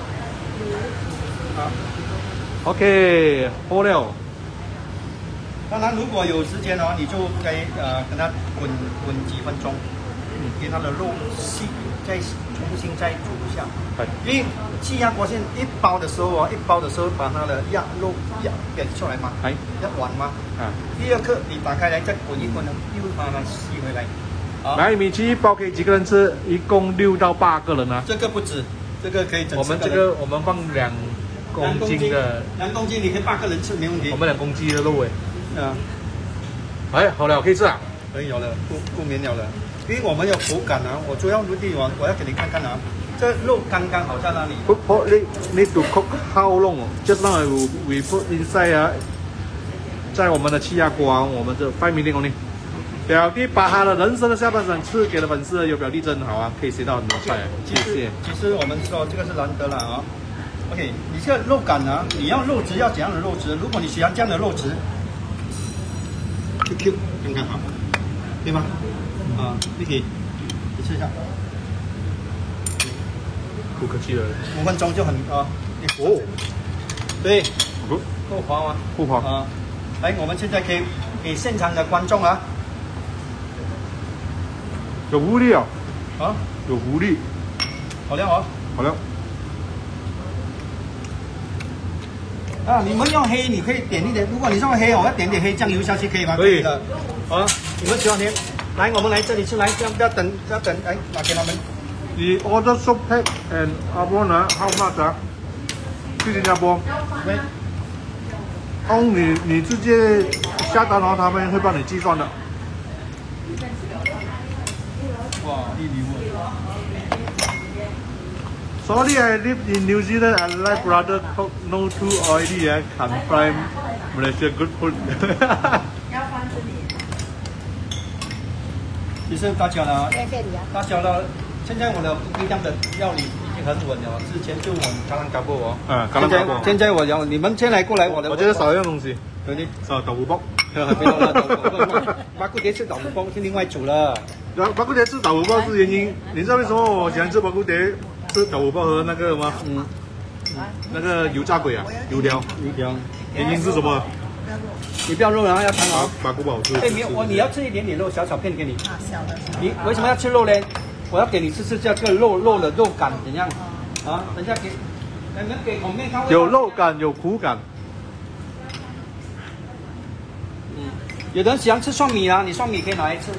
OK， 好了。 当然，如果有时间哦，你就该跟它滚几分钟，给它的肉细，再重新再煮一下。因为气压锅现一包的时候哦，把它的肉煸出来嘛，一碗嘛。第二刻你打开来再滚一滚，又把它吸回来。 来，米奇一包给几个人吃？一共6到8个人啊。 这个不止，这个可以整。 我们这个我们放2公斤的 ，2公斤你可以8个人吃没问题。 我们2公斤的肉哎，好了，可以吃啊。 可以有了，不免了了。因为我们有口感啊，我主要目的我要给你看看啊，这肉刚刚好在哪里。 Need to cook how long? Just now we put inside 在我们的气压锅啊，我们这5 minutes only。表弟把他的人生的下半场赐给了粉丝，有表弟真好啊，可以学到很多菜，谢谢。 其实我们说这个是难得了啊。OK， 你这个肉感啊，你要肉质要怎样的肉质？如果你喜欢这样的肉质 ，QQ 刚刚好，对吗？Vicky， 你吃一下。 不客气了。 5分钟就很对，够滑吗？ 不滑啊。来，我们现在可以给现场的观众啊。 有狐狸有狐狸， 好了哦， 好了。 你们用黑，你可以点一点。如果你用黑，我要点点黑酱油下去，可以吗？ 可以的。你们喜欢甜？来，我们来这里吃，来，不要等，来，拿给他们。 你 order soup pack and abon how much 啊？去新加坡。你直接下单，然后他们会帮你计算的。 哇，一礼物。 Sorry, I live in New Zealand and like brother cook no too oily. Can find Malaysia good food. 其实大家呢，现在我的冰箱的料理已经很稳了。之前就我们卡兰嘎布现在我你们先来过来我的。 我觉得少一样东西。 对， 豆腐煲。 巴古碟吃豆腐煲是另外煮了。 巴古碟吃豆腐煲是原因，你知道为什么我喜欢吃巴古碟？吃豆腐煲和那个吗？那个油炸鬼啊，油条。原因是什么？ 你不要肉，然后要汤哦。 巴古不好吃。 没有，你要吃一点点肉，小片给你。你为什么要吃肉呢？我要给你吃这个肉的肉感怎样？等一下你们给孔面看。 有肉感，有苦感。 有人喜欢吃蒜米啊，你蒜米可以拿来吃。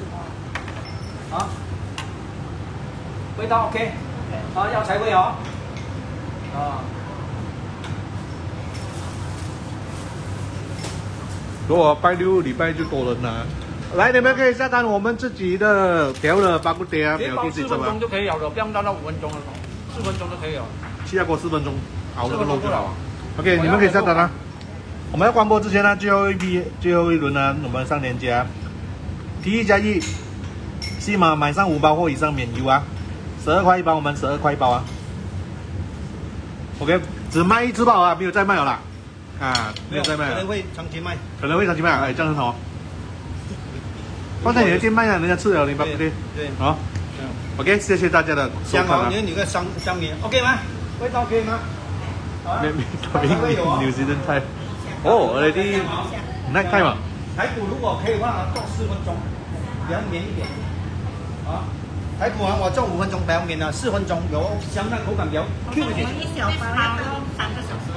味道 OK。要柴味哦。 如果拜6礼拜就多人了。来，你们可以下单我们自己的调的巴古碟啊， 包4分钟就可以了，不用到5分钟了，4分钟就可以了。气压锅4分钟熬那个肉就好了。OK， 你们可以下单啊。我们要关播之前呢，最后一轮呢，我们上链接啊。提1加1，起码买上5包或以上免邮啊，12块1包，我们12块1包啊。OK， 只卖1次包啊，没有再卖了啦。没有再卖了。 可能会长期卖。 哎，这样很好。放在你的店卖啊，人家吃了你巴古碟。 对。 好。OK， 谢谢大家的收看啊。 你有个香米 ，OK 吗？味道可以吗？ New Zealand time。already night time 啊。 排骨如果可以的话，做4分钟，比较绵一点。排骨我做5分钟，比较绵4分钟，有香淡口感比较 Q 一点。 一小包要3个小时。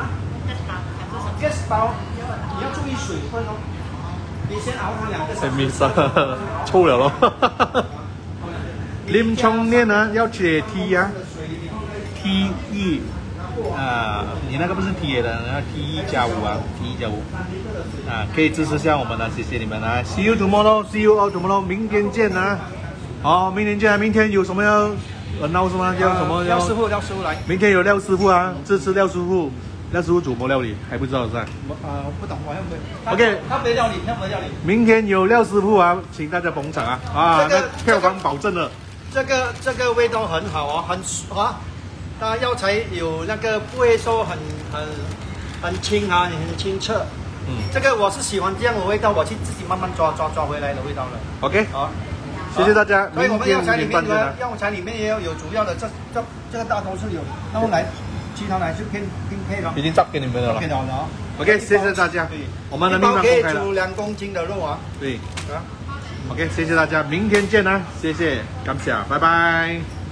Gas 包你要注意水分哦。你先熬它2个小时。 没事，臭了咯。淋冲面呢要写 T 啊 ，T E 你那个不是 T 的，然后 T 1加5啊 ，T 1加5可以支持下我们的，谢谢你们啊 ！See you tomorrow，See you all tomorrow， 明天见啊！好，明天见啊！明天有什么要闹什么？要什么？ 廖师傅来。 明天有廖师傅啊，支持廖师傅。廖师傅煮什么料理还不知道是吧？ 不懂，我还没。 OK， 他别料理。 明天有廖师傅啊，请大家捧场啊！那票房保证了。 这个味道很好哦， 它药材有那个不会说很清啊，很清澈。这个我是喜欢这样的味道，我去自己慢慢抓回来的味道了。 OK， 好， 谢谢大家。 所以我们药材里面呢， 药材里面也有主要的，这个大都是有，然后来其他来就偏配了。 已经zap给你们了。 给到了啊。 OK， 谢谢大家。我们的秘密可以公开了。 煮2公斤的肉啊。 对。 啊。 OK， 谢谢大家，明天见啊！谢谢，感谢，拜拜。